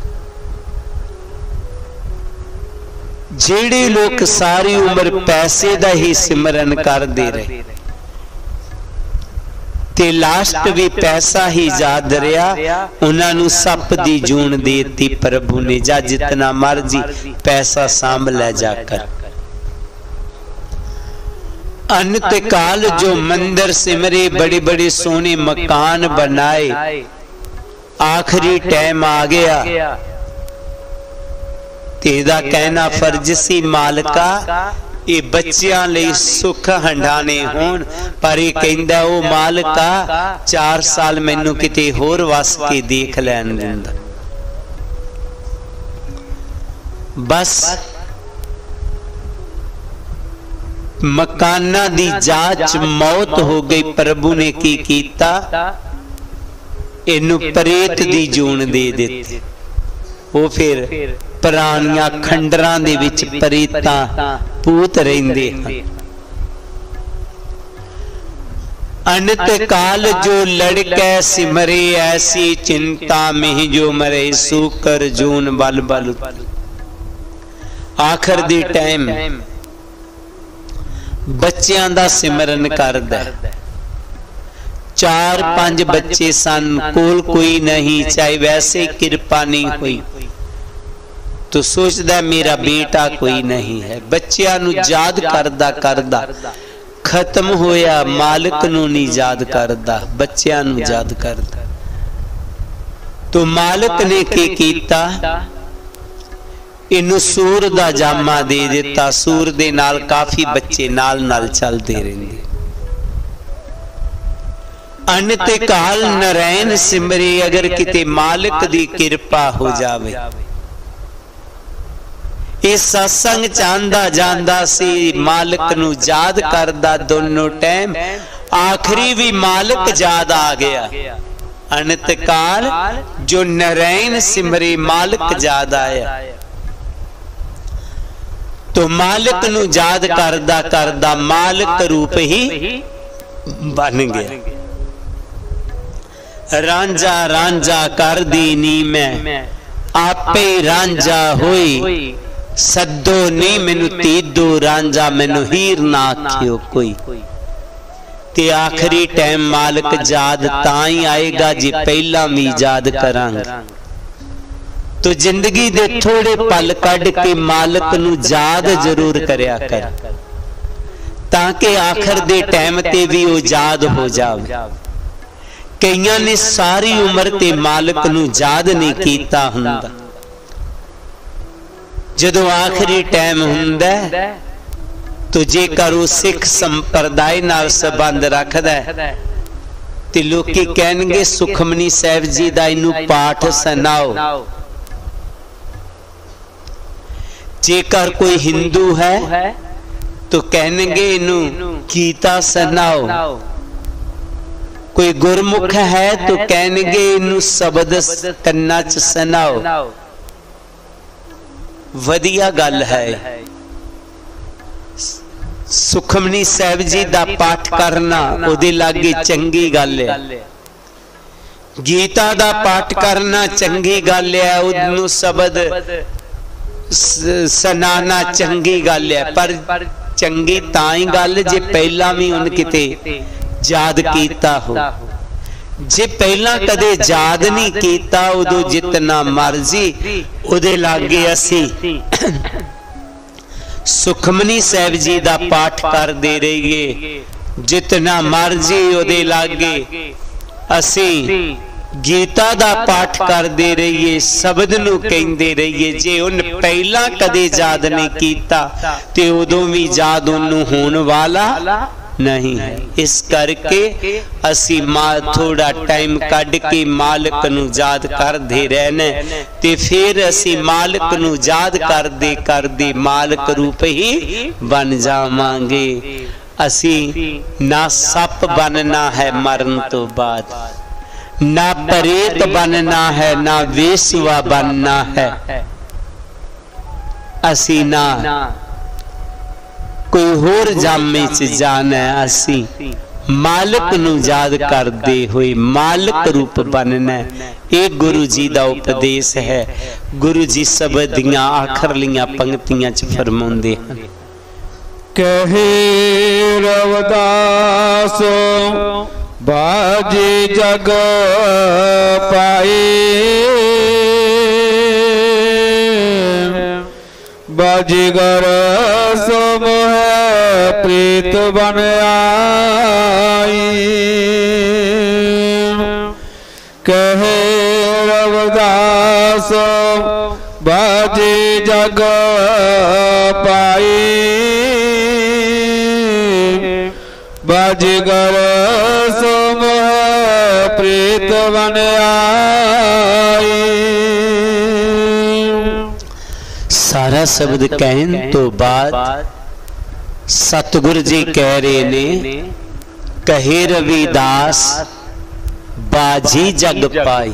जेड़े लोग सारी उम्र पैसे दा ही सिमरन करदे रहे ते लास्ट भी पैसा ही याद रहा, उन्हां नू सप दी जून देती प्रभु ने, जा जितना मर्जी पैसा सांभ ले जाकर। अंत काल जो मंदिर सिमरे, बड़े बड़े सोने मकान बनाए, आखिरी टाइम आ गया तेरा कहना फर्ज सी मालका ये बच्चियां लई सुख हंडाने होण, पर ये कहंदा ओ मालका 4 साल मैनू किते होर वस के देख लैन दिंदा। बस मकाना दी जांच मौत हो गई। प्रभु ने की कीता, इनू प्रेत दी जून दे दिती। वो फिर पुरानियां खंडरां दे विच प्रेतां पूत रहिंदे हन। अनत काल जो लड़के सिमरे, ऐसी चिंता में जो मरे, सूकर जून बल बल। आखिर दी टाइम बच्चियां दा सिमरन करदा। 4-5 बच्चे सन, कोल कोई नहीं, चाहे वैसे कृपा नहीं हुई तो सोचदा मेरा बेटा कोई नहीं है। बच्चियां नू याद करदा करदा खत्म होया, मालिक नू नहीं याद करदा, बच्चियां नू याद करदा। तो मालिक ने की कीता, इनू सूर दा जामा दे दिता। सूर दे नाल काफी बच्चे नाल नाल चलते रहंदे। अनत काल नारायण सिमरे, अगर किते मालिक दी कृपा हो जावे। इस सत्संग चांदा जांदा सी, मालिक नू याद करदा दोनों टाइम। आखिरी भी मालिक याद आ गया। अनत काल जो नारायण सिमरे, मालिक याद आया। तो मालिक नू याद करदा करदा मालिक रूप ही बन गया। रांझा रांझा कर दी नी मैं, आपे रांझा होई। सदो नी मैनू तीदो रांझा, मैनू हीर ना आखियो कोई। ते आखिरी टाइम मालिक याद ताई आएगा जे पहला भी याद करांगा। तो जिंदगी दे थोड़े पल कढ़ के मालिक नू याद जरूर करया कर, ताकि आखिर दे टाइम ते भी वो याद हो जावे। कईयां ने सारी उम्र ते मालिक नू याद नहीं कीता हुंदा। जदों आखिरी टाइम हुंदा तो जेकर वो सिख संप्रदाय नाल संबंध रखदा ते लोकी कहणगे सुखमनी साहिब जी दा इनू पाठ सुनाओ। जेकर कोई हिंदू है तो कहणगे इनू गीता सुनाओ, कोई गुरमुख है तो कहणगे इनू शब्द कन्ना च सुनाओ। वधिया गल है। सुखमनी साहिब जी दा पाठ करना उहदे लागे चंगी गल है, गीता दा पाठ करना चंगी गल है, उहनू शब्द सुनाना चंगी गल है। पर चंगी तां ही गल जे पहला भी उन किते याद कीता हो। जे पहला कदे याद नहीं कीता उदो जितना मर्जी उहदे लागे असी सुखमनी साहिब जी दा पाठ कर दे रहिए, जितना मर्जी उहदे लागे असी गीता दा पाठ कर दे रहिए, शब्द नू कहंदे रहिए। जे उन पहला कदे याद नहीं कीता ते उदों भी याद उन्नू होण वाला नहीं है। इस करके असी थोड़ा टाइम कढ़ के मालिक नू याद करदे रहने ते फिर असी मालिक नू याद करदे मालिक रूप ही बन जावांगे। असी ना सप बनना है मरण तो बाद, ना परेत बनना है, ना वेश्या बनना है। असी ना कोई होर जामे च जाना है, असी मालिक नू याद करदे हुए मालिक रूप बनना है। ये गुरु जी दा उपदेश है। गुरु जी शब्द दियां आखरलियां पंक्तियां च फरमाउंदे हन। कहे रविदास बाजी जग पाए, बाजीगर सो प्रीत बन आई। कहे रविदास बाजी जग पाई, बाजीगर सुम प्रीत बन आई। सारा शब्द कहन तो बाद सतगुरु जी कह रहे ने, कहे रविदास बाजी जग पाई।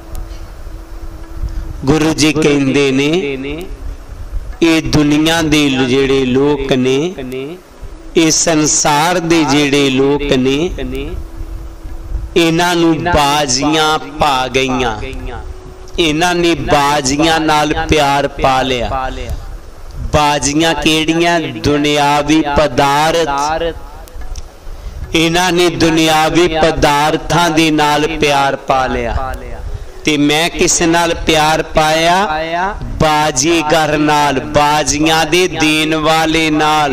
गुरु जी कहंदे ने ये दुनिया दे जेड़े लोक ने, ये संसार दे जेड़े लोक ने, इन्हां नू बाजियां पा गईयां, इन्हां ने बाजियां नाल प्यार पा लिया। बाजियां केड़ियां? दुनियावी पदार्थ। इन्हां ने दुनियावी पदार्थां दे नाल प्यार पा लिया। ते मैं किस नाल प्यार पाया? बाजीगर नाल, बाजियां दे देन वाले नाल।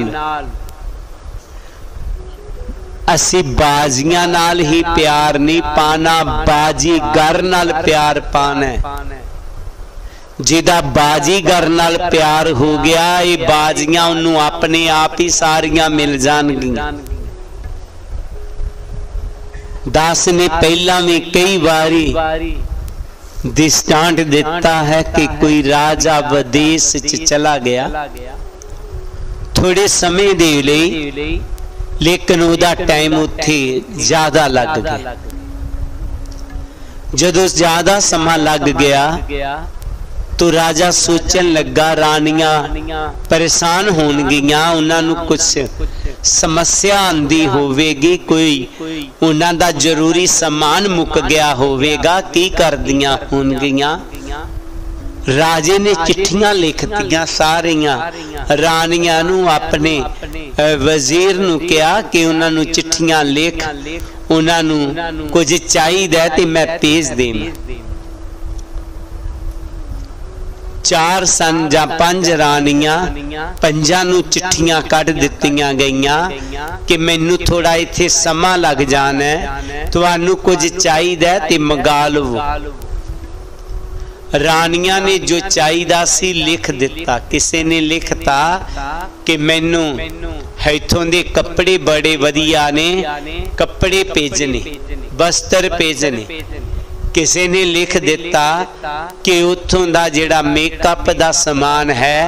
असी बाजियां नाल ही प्यार नहीं पाना, बाजीगर नाल प्यार पाना है। जिदा बाजीगर नाल प्यार हो गया, ये बाजियां उन्होंने अपने आप ही सारियां मिल जाणगियां। दास ने पहला में कई बारी दृष्टांत देता है कि कोई राजा विदेश च चला गया थोड़े समय दे लई, लेकिन उदा टाइम उत्थे ज्यादा लग गया। जदों ज्यादा समा लग गया तो राजा सोचन लगा रानियां परेशान होणगियां, उन्होंने कुछ समस्या आंदी होवेगी, कोई उन्हां दा जरूरी सामान मुक गया होवेगा, की करदियां होणगियां। राजे ने चिट्ठियां लिखतियां सारियां रानियां नू, अपने वजीर नू कहा कि उन्होंने चिट्ठियां लिख, उन्होंने कुछ चाहिए ते मैं भेज देवां। 4 सन जां 5 रानियां, 5 नू चिट्ठियां कट दित्तियां गईयां कि मैनू थोड़ा इत्थे समा लग जाना है, तुहानू कुछ चाहिए ते मंगा लवो। रानियां ने जो चाहिदा सी लिख दिता। किसी ने लिखता कि मैनू इथों दे कपड़े बड़े वधिया ने, कपड़े भेजने, वस्त्र भेजने। किसी ने लिख दिता कि उथों दा जिहड़ा मेकअप दा समान है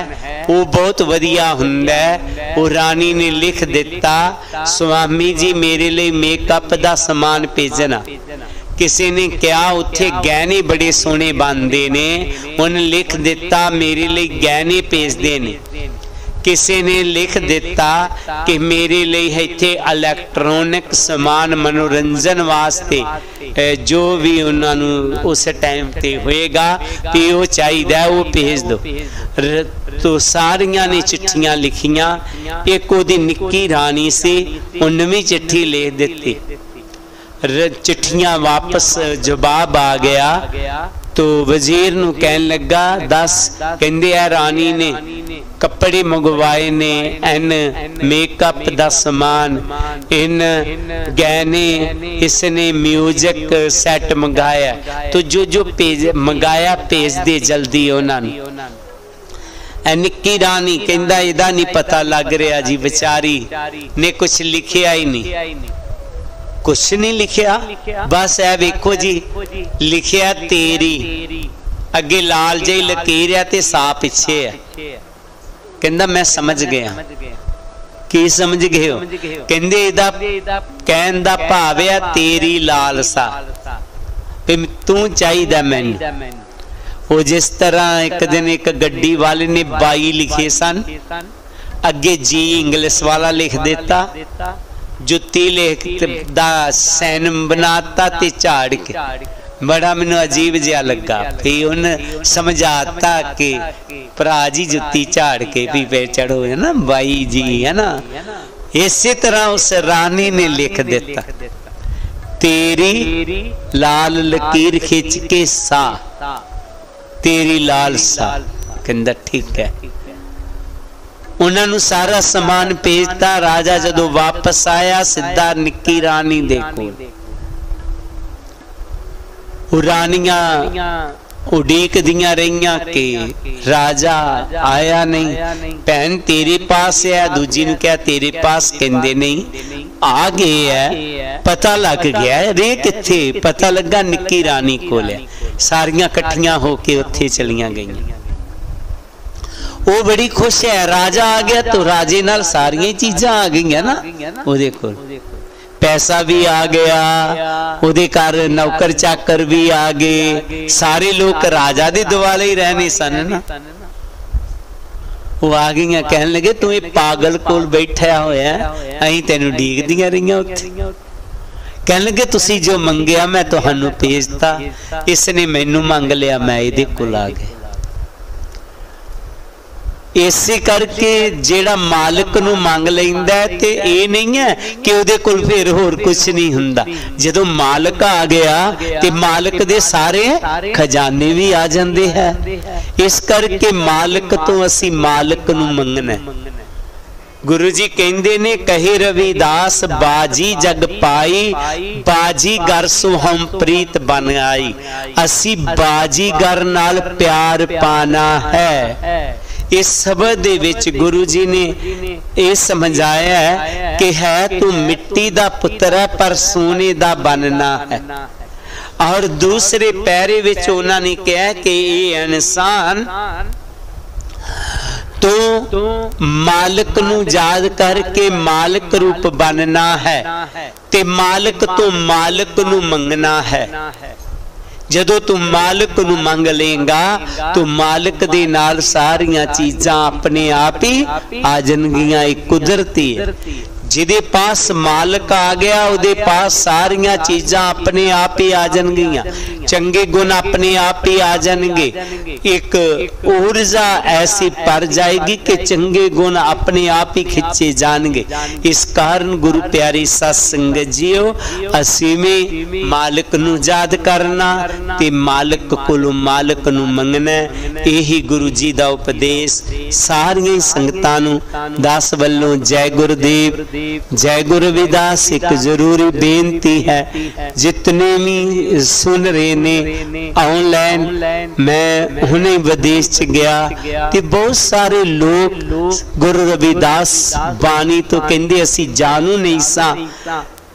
वो बहुत वधिया हुंदा है। वो रानी ने लिख दिता, स्वामी जी मेरे लिए मेकअप दा समान भेजना। किसी ने क्या उत्थे गहने बड़े सोहने बनते ने, उन्हें लिख दिता मेरे लिए गहने भेजते ने। किसी ने लिख दिता कि मेरे लिए इत्थे इलैक्ट्रॉनिक समान मनोरंजन वास्ते जो भी उन्होंने उस टाइम ते होएगा भी वो चाहिए वो भेज दो। तो सारियां ने चिट्ठियां लिखियां। एक ओदी निक्की रानी से, उन्हें भी चिट्ठी लिख दी। चिट्ठियां वापस जवाब आ गया। तो वजीर नूं कहन लगा, दस। कहंदे आ रानी ने कपड़े मंगवाए ने, इन मेकअप दा समान, इन गहने, इसने म्यूजिक सैट मंगाया। तो जो जो भेज मंगाया भेज दे जल्दी उन्होंने। निक्की रानी कहंदा इहदा नहीं पता लग रहा जी, बेचारी ने कुछ लिखिया ही नहीं, कुछ नहीं लिखिया। बस है वेखो जी, लिखिया तेरी, अगे लाल जी लकीर है ते सा पिछे है। कहंदा मैं समझ गया। की समझ गए हो? कहंदे इहदा कहन दा भाव है तेरी लालसा, तू चाहिदा मैनूं। वो जिस तरह एक दिन एक गड्डी वाले ने 22 लिखे सन, अगे जी इंग्लिश वाला लिख देता, जुत्ती लिख दा सैन बनाता ते झाड़ के। बड़ा मैनू अजीब जिहा लगा। फिर उन्हें समझाता कि भरा जी जुत्ती झाड़ के भी पे चढ़ो, है ना बाई जी, है ना। इसी तरह उस रानी ने लिख दिता, तेरी लाल लकीर खिंच के सा, तेरी लाल सा। कहंदा ठीक है। उन्होंने सारा समान भेजता। राजा जदों वापस आया सीधा निक्की रानी दे कोल। रानियां उड़ीक दियां रहियां कि राजा आया नहीं। भैन तेरे पास है, दूजी ने कहा तेरे पास, कहंदे नहीं आ गए है, पता लग गया रे किथे। पता लगा निक्की रानी कोल है। सारियां इकट्ठियां होके उत्थे चलियां गईयां। वो बड़ी खुश है, राजा आ गया तो राजे नाल सारियां चीज़ां आ गई ना। उहदे कोल पैसा भी आ गया, उहदे घर नौकर चाकर भी आ गए, सारे लोग राजा दे दुआले ही रहने सन ना। वो आ गई, कहन लगे तू ये पागल कोल बैठा होया, असीं तैनूं ढीकदियां रहियां उत्थे। कहन लगे तुसीं जो मंगिया मैं तुहानूं भेजता, इसने मैनूं मंग लिया, मैं इहदे कोल आ गया। इसे करके जेड़ा मालिक नूं मंग लैंदा है ते ये नहीं है कि उहदे कोल फिर होर कुछ नहीं हुंदा। जदों मालिक आ गया ते मालिक दे सारे खजाने भी आ जांदे हैं। इस करके मालिक तो असीं मालिक नूं मंगना है। गुरु जी कहंदे ने, कहे रविदास बाजी जग पाई, बाजीगर सो हम प्रीत बन आई। असी बाजीगर नाल प्यार पाना है। इस शब्द दे विच गुरु जी ने यह समझाया है कि है तू मिट्टी दा पुत्र है पर सोने दा बनना है। और दूसरे पैरे विच उन्होंने कहा कि ये इंसान तो मालिक नू याद करके मालिक रूप बनना है ते मालिक तो मालिक नू मंगना है। जदों तू मालिक नू मंग लेगा तो मालिक दे नाल सारियां चीज़ां अपने आप ही आ जाणगियां। एक कुदरती है, जिदे पास मालिक आ गया उदे पास सारियां चीज़ां अपने आप ही आ जाणगियां। चंगे गुण अपने आप ही आ जाएंगे। एक ऊर्जा ऐसी पर जाएगी कि चंगे गुण अपने आप ही खिंचे जाएंगे। इस कारण गुरु प्यारी सत संगत जीओ, असीं में मालिक नू याद करना ते मालिक कोलों मालिक नू मंगना। यही गुरु जी दा उपदेश सारियां संगतां नू दास वल्लों जय गुरुदेव जय गुरु रविदास। एक जरूरी बेनती है, जितने भी सुन रहे ने ऑनलाइन, मैं हुणे विदेश च गया कि बहुत सारे लोग गुरु रविदास बाणी तो कहंदे असीं जानू नहीं सा,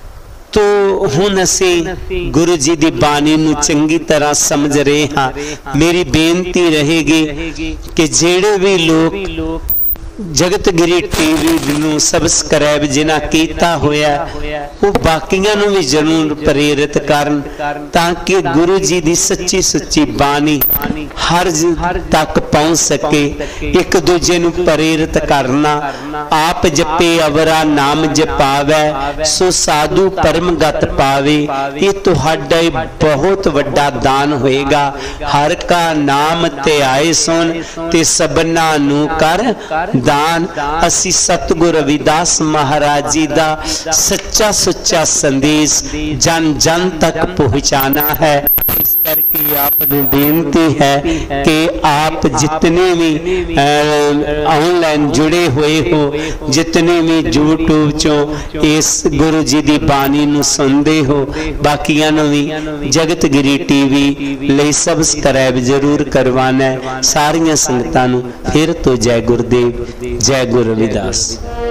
तो हुण असीं गुरु जी दी बाणी नूं चंगी तरह समझ रहे हाँ। मेरी बेनती रहेगी कि जेड़े भी लोग जगतगिरी टीवी नूं सबसक्राइब जिन्हां कीता होया वो बाकियां नूं भी जरूर प्रेरित करन, ताकि गुरु जी दी सच्ची सच्ची बाणी हर तक पहुंच सके। एक दूजे नूं प्रेरित करना, आप जपे अवरा नाम जपावे सो साधु परमगत पावे, ये तुहाडा बहुत वड्डा दान होएगा। हर का नाम ते आए सुन ते सबना नूं कर दान। असी सतगुरु रविदास महाराज जी दा सच्चा सुच्चा संदेश जन जन तक पहुंचाना है। इस करके आपने बेनती है कि आप जितने भी ऑनलाइन जुड़े हुए हो, जितने भी यूट्यूब चो इस गुरु जी दी बाणी नूं सुनते हो, बाकियां नूं भी जगतगिरी टीवी ले सबसक्राइब जरूर करवाना है। सारियां संगतां नूं फिर तो जय गुरुदेव, जय गुरु रविदास।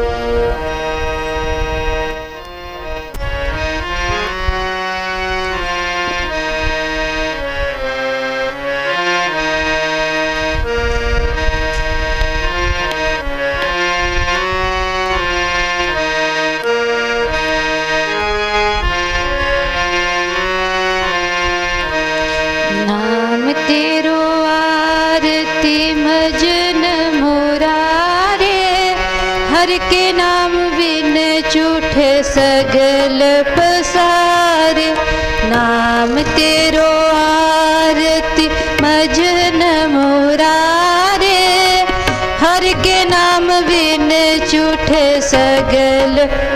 हर के नाम बिन झूठे सगल पसारे, नाम तेरो आरती मजन मुरारे। हर के नाम बिन झूठे सगल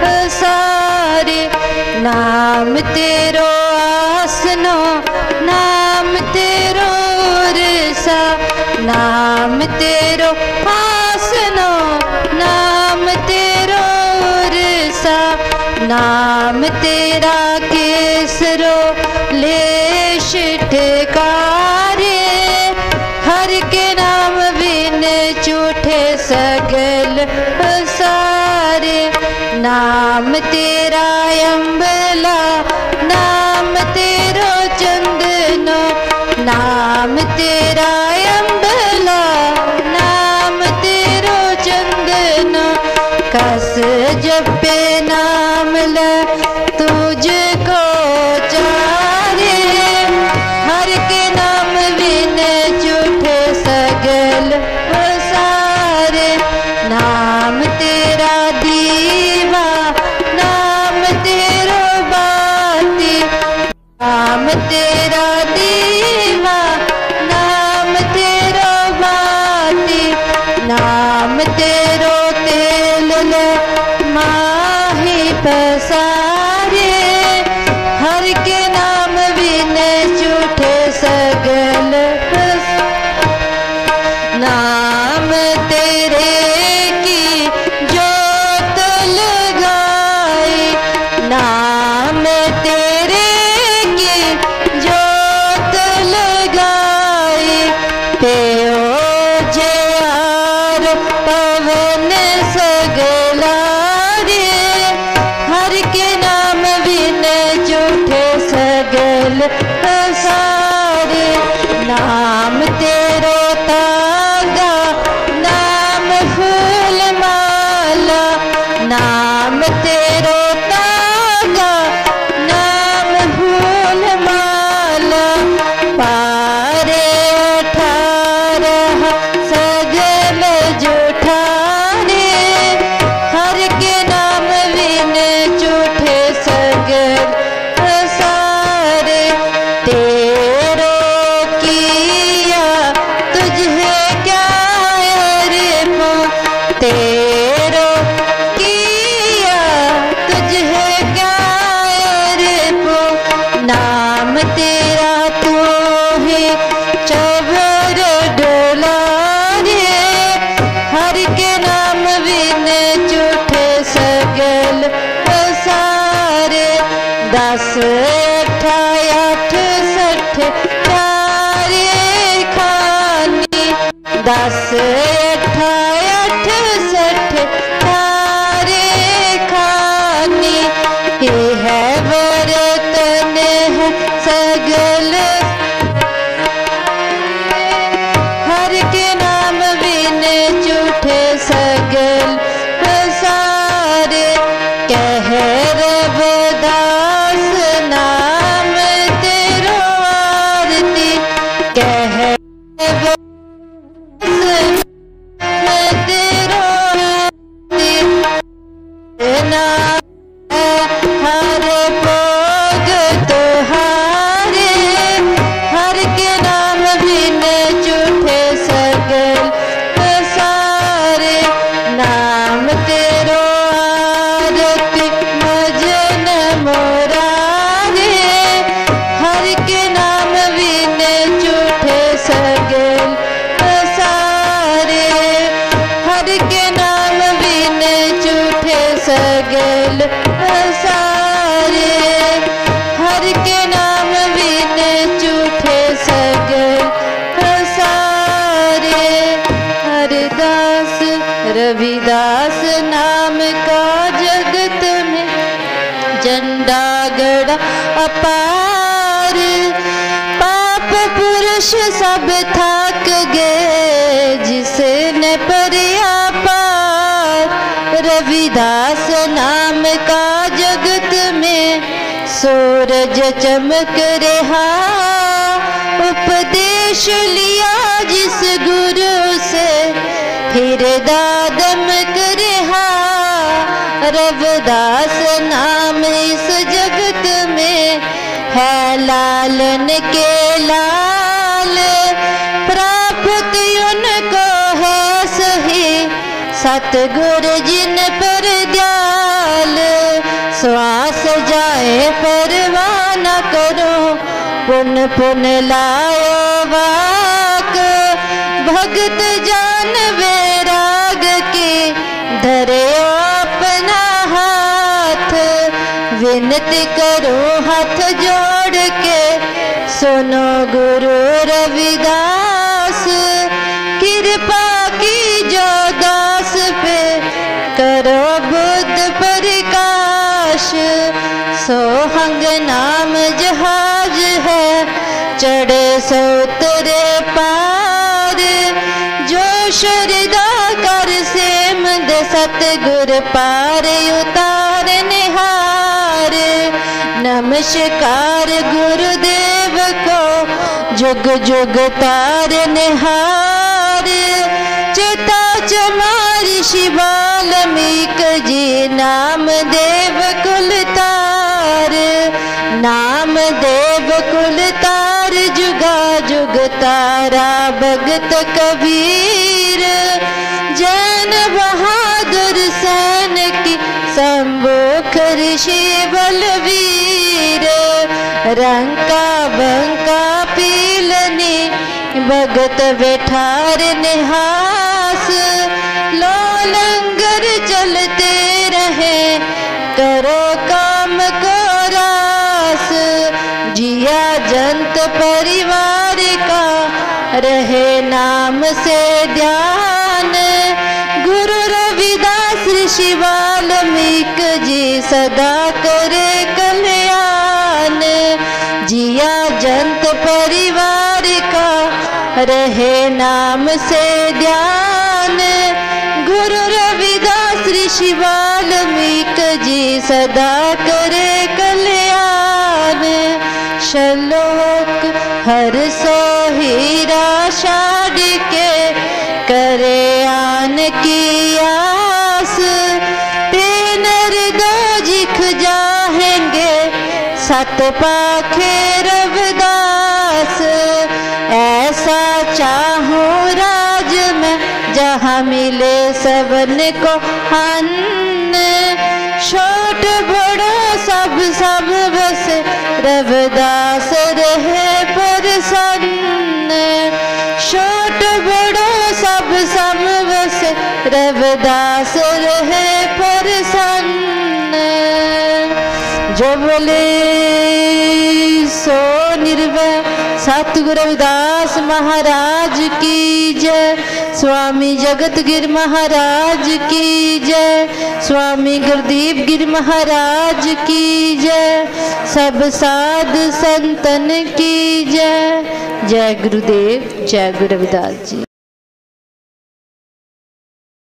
पसारे, नाम तेरो आसनो नाम तेरो रसा, नाम तेरो आसनो नाम तेरो रसा। नाम तेरा केसरो लेश ठिकारे, हर के नाम बिन झूठे सगल पसारे। नाम तेरा अम्बला नाम तेरो चंदनो, नाम तेरा अम्बला नाम तेरो चंदनो। कस जपे नाम ले तुझको चारे, हर के नाम बिन झूठे सगल पसारे। नाम तेरा दीवा नाम तेरो बाती, नाम तेरा दीवा नाम तेरो बाती। नाम तेरो तेल ले माही पसारे, हर के नाम बिन झूठे सगल नाम तेरे की जोत लगाई, नाम तेरे की जोत लगाई। तेओ जयार पवन सगलारे, हर के नाम बिन झूठे सगल पसारे। नाम तेरो तागा नाम फूल माला, नाम तेरो तागा नाम फूल माला। पारे 18 सगल जुठारे, हर के नाम बिन झूठे सगल पसारे। तेरो किया तुझे क्या अरिपो, तेरो किया तुझे क्या अरिपो। नाम तेरा तू ही चबर डोलारे, हर के नाम बिन झूठे सगल पसारे। 10 8 68 चारे खानी, 10 8 68 चारे खानी। ये है वो सगल हर के नाम बिन झूठे सगल सारे कह रविदास नाम तेरो आरती कह तेरो नाम हर भोग तुहारे हर के नाम बिन झूठे सगल सारे नाम तेरो आरती मजन मोरारे हर के नाम बिन झूठे सगल सारे हर के नाम बिन झूठे सगल सारे हर के नाम बिन झूठे सगल सारे हरदास रविदास नाम का जगत में झंडा गड़ा अपार पाप पुरुष सब थक गए जिसने परिया पार रविदास नाम का जगत में सूरज चमक रहा उपदेश लिया जिस गुरु से फिर दादम रहा रविदास नाम इस जगत में है लालन के लाल प्राप्त उनको है सही सतगुर जिन पर दयाल श्वास जाए परवाह न करो पुन पुन लाओ वाक भगत जान वैराग की धरे अपना हाथ विनती करो हाथ जोड़ के सुनो गुरु रविदास कृपा की जो दास पे करो बुद्ध प्रकाश सोहंग नाम जहाज है चढ़े सो उतरे पार जो श्रद्धा कर सेमद सतगुर पार उतार निहार नमस्कार गुरुदेव को जुग जुग तार निहार चिता चमारी शिवाल्मीक जी नाम देव कुल तार नाम देव कुल तार जुगा जुग तारा भगत कबीर जैन बहादुर सैन की संबोख ऋषि बलवीर रंका बंका पीलनी भगत बैठार निहास लो लंगर चलते रहे करो काम को रास जिया जंत परिवार का रहे नाम से ध्यान गुरु रविदास ऋषि वाल्मीक जी सदा करे कल्याण जिया जंत परिवार का रहे नाम से ध्यान गुरु रविदास ऋषि वाल्मीक जी सदा करे कल्याण श्लोक हर सो हीरा शाद के करे आन की आस तेनर दो जिख जाएंगे सत पाखे रविदास ऐसा चाहूं राज में जहाँ मिले सबन को अन्न छोट बड़ो सब सब बस रविदास रहे प्रसन्न छोट बड़ो सब सब बस रविदास रहे प्रसन्न जो बोले सो निर्भय सतगुरु रविदास महाराज की जय स्वामी जगत गिर महाराज की जय स्वामी गुरदीप गिर महाराज की जय सब साध संतन की जय। जय गुरुदेव, जय गुरु रविदास जी।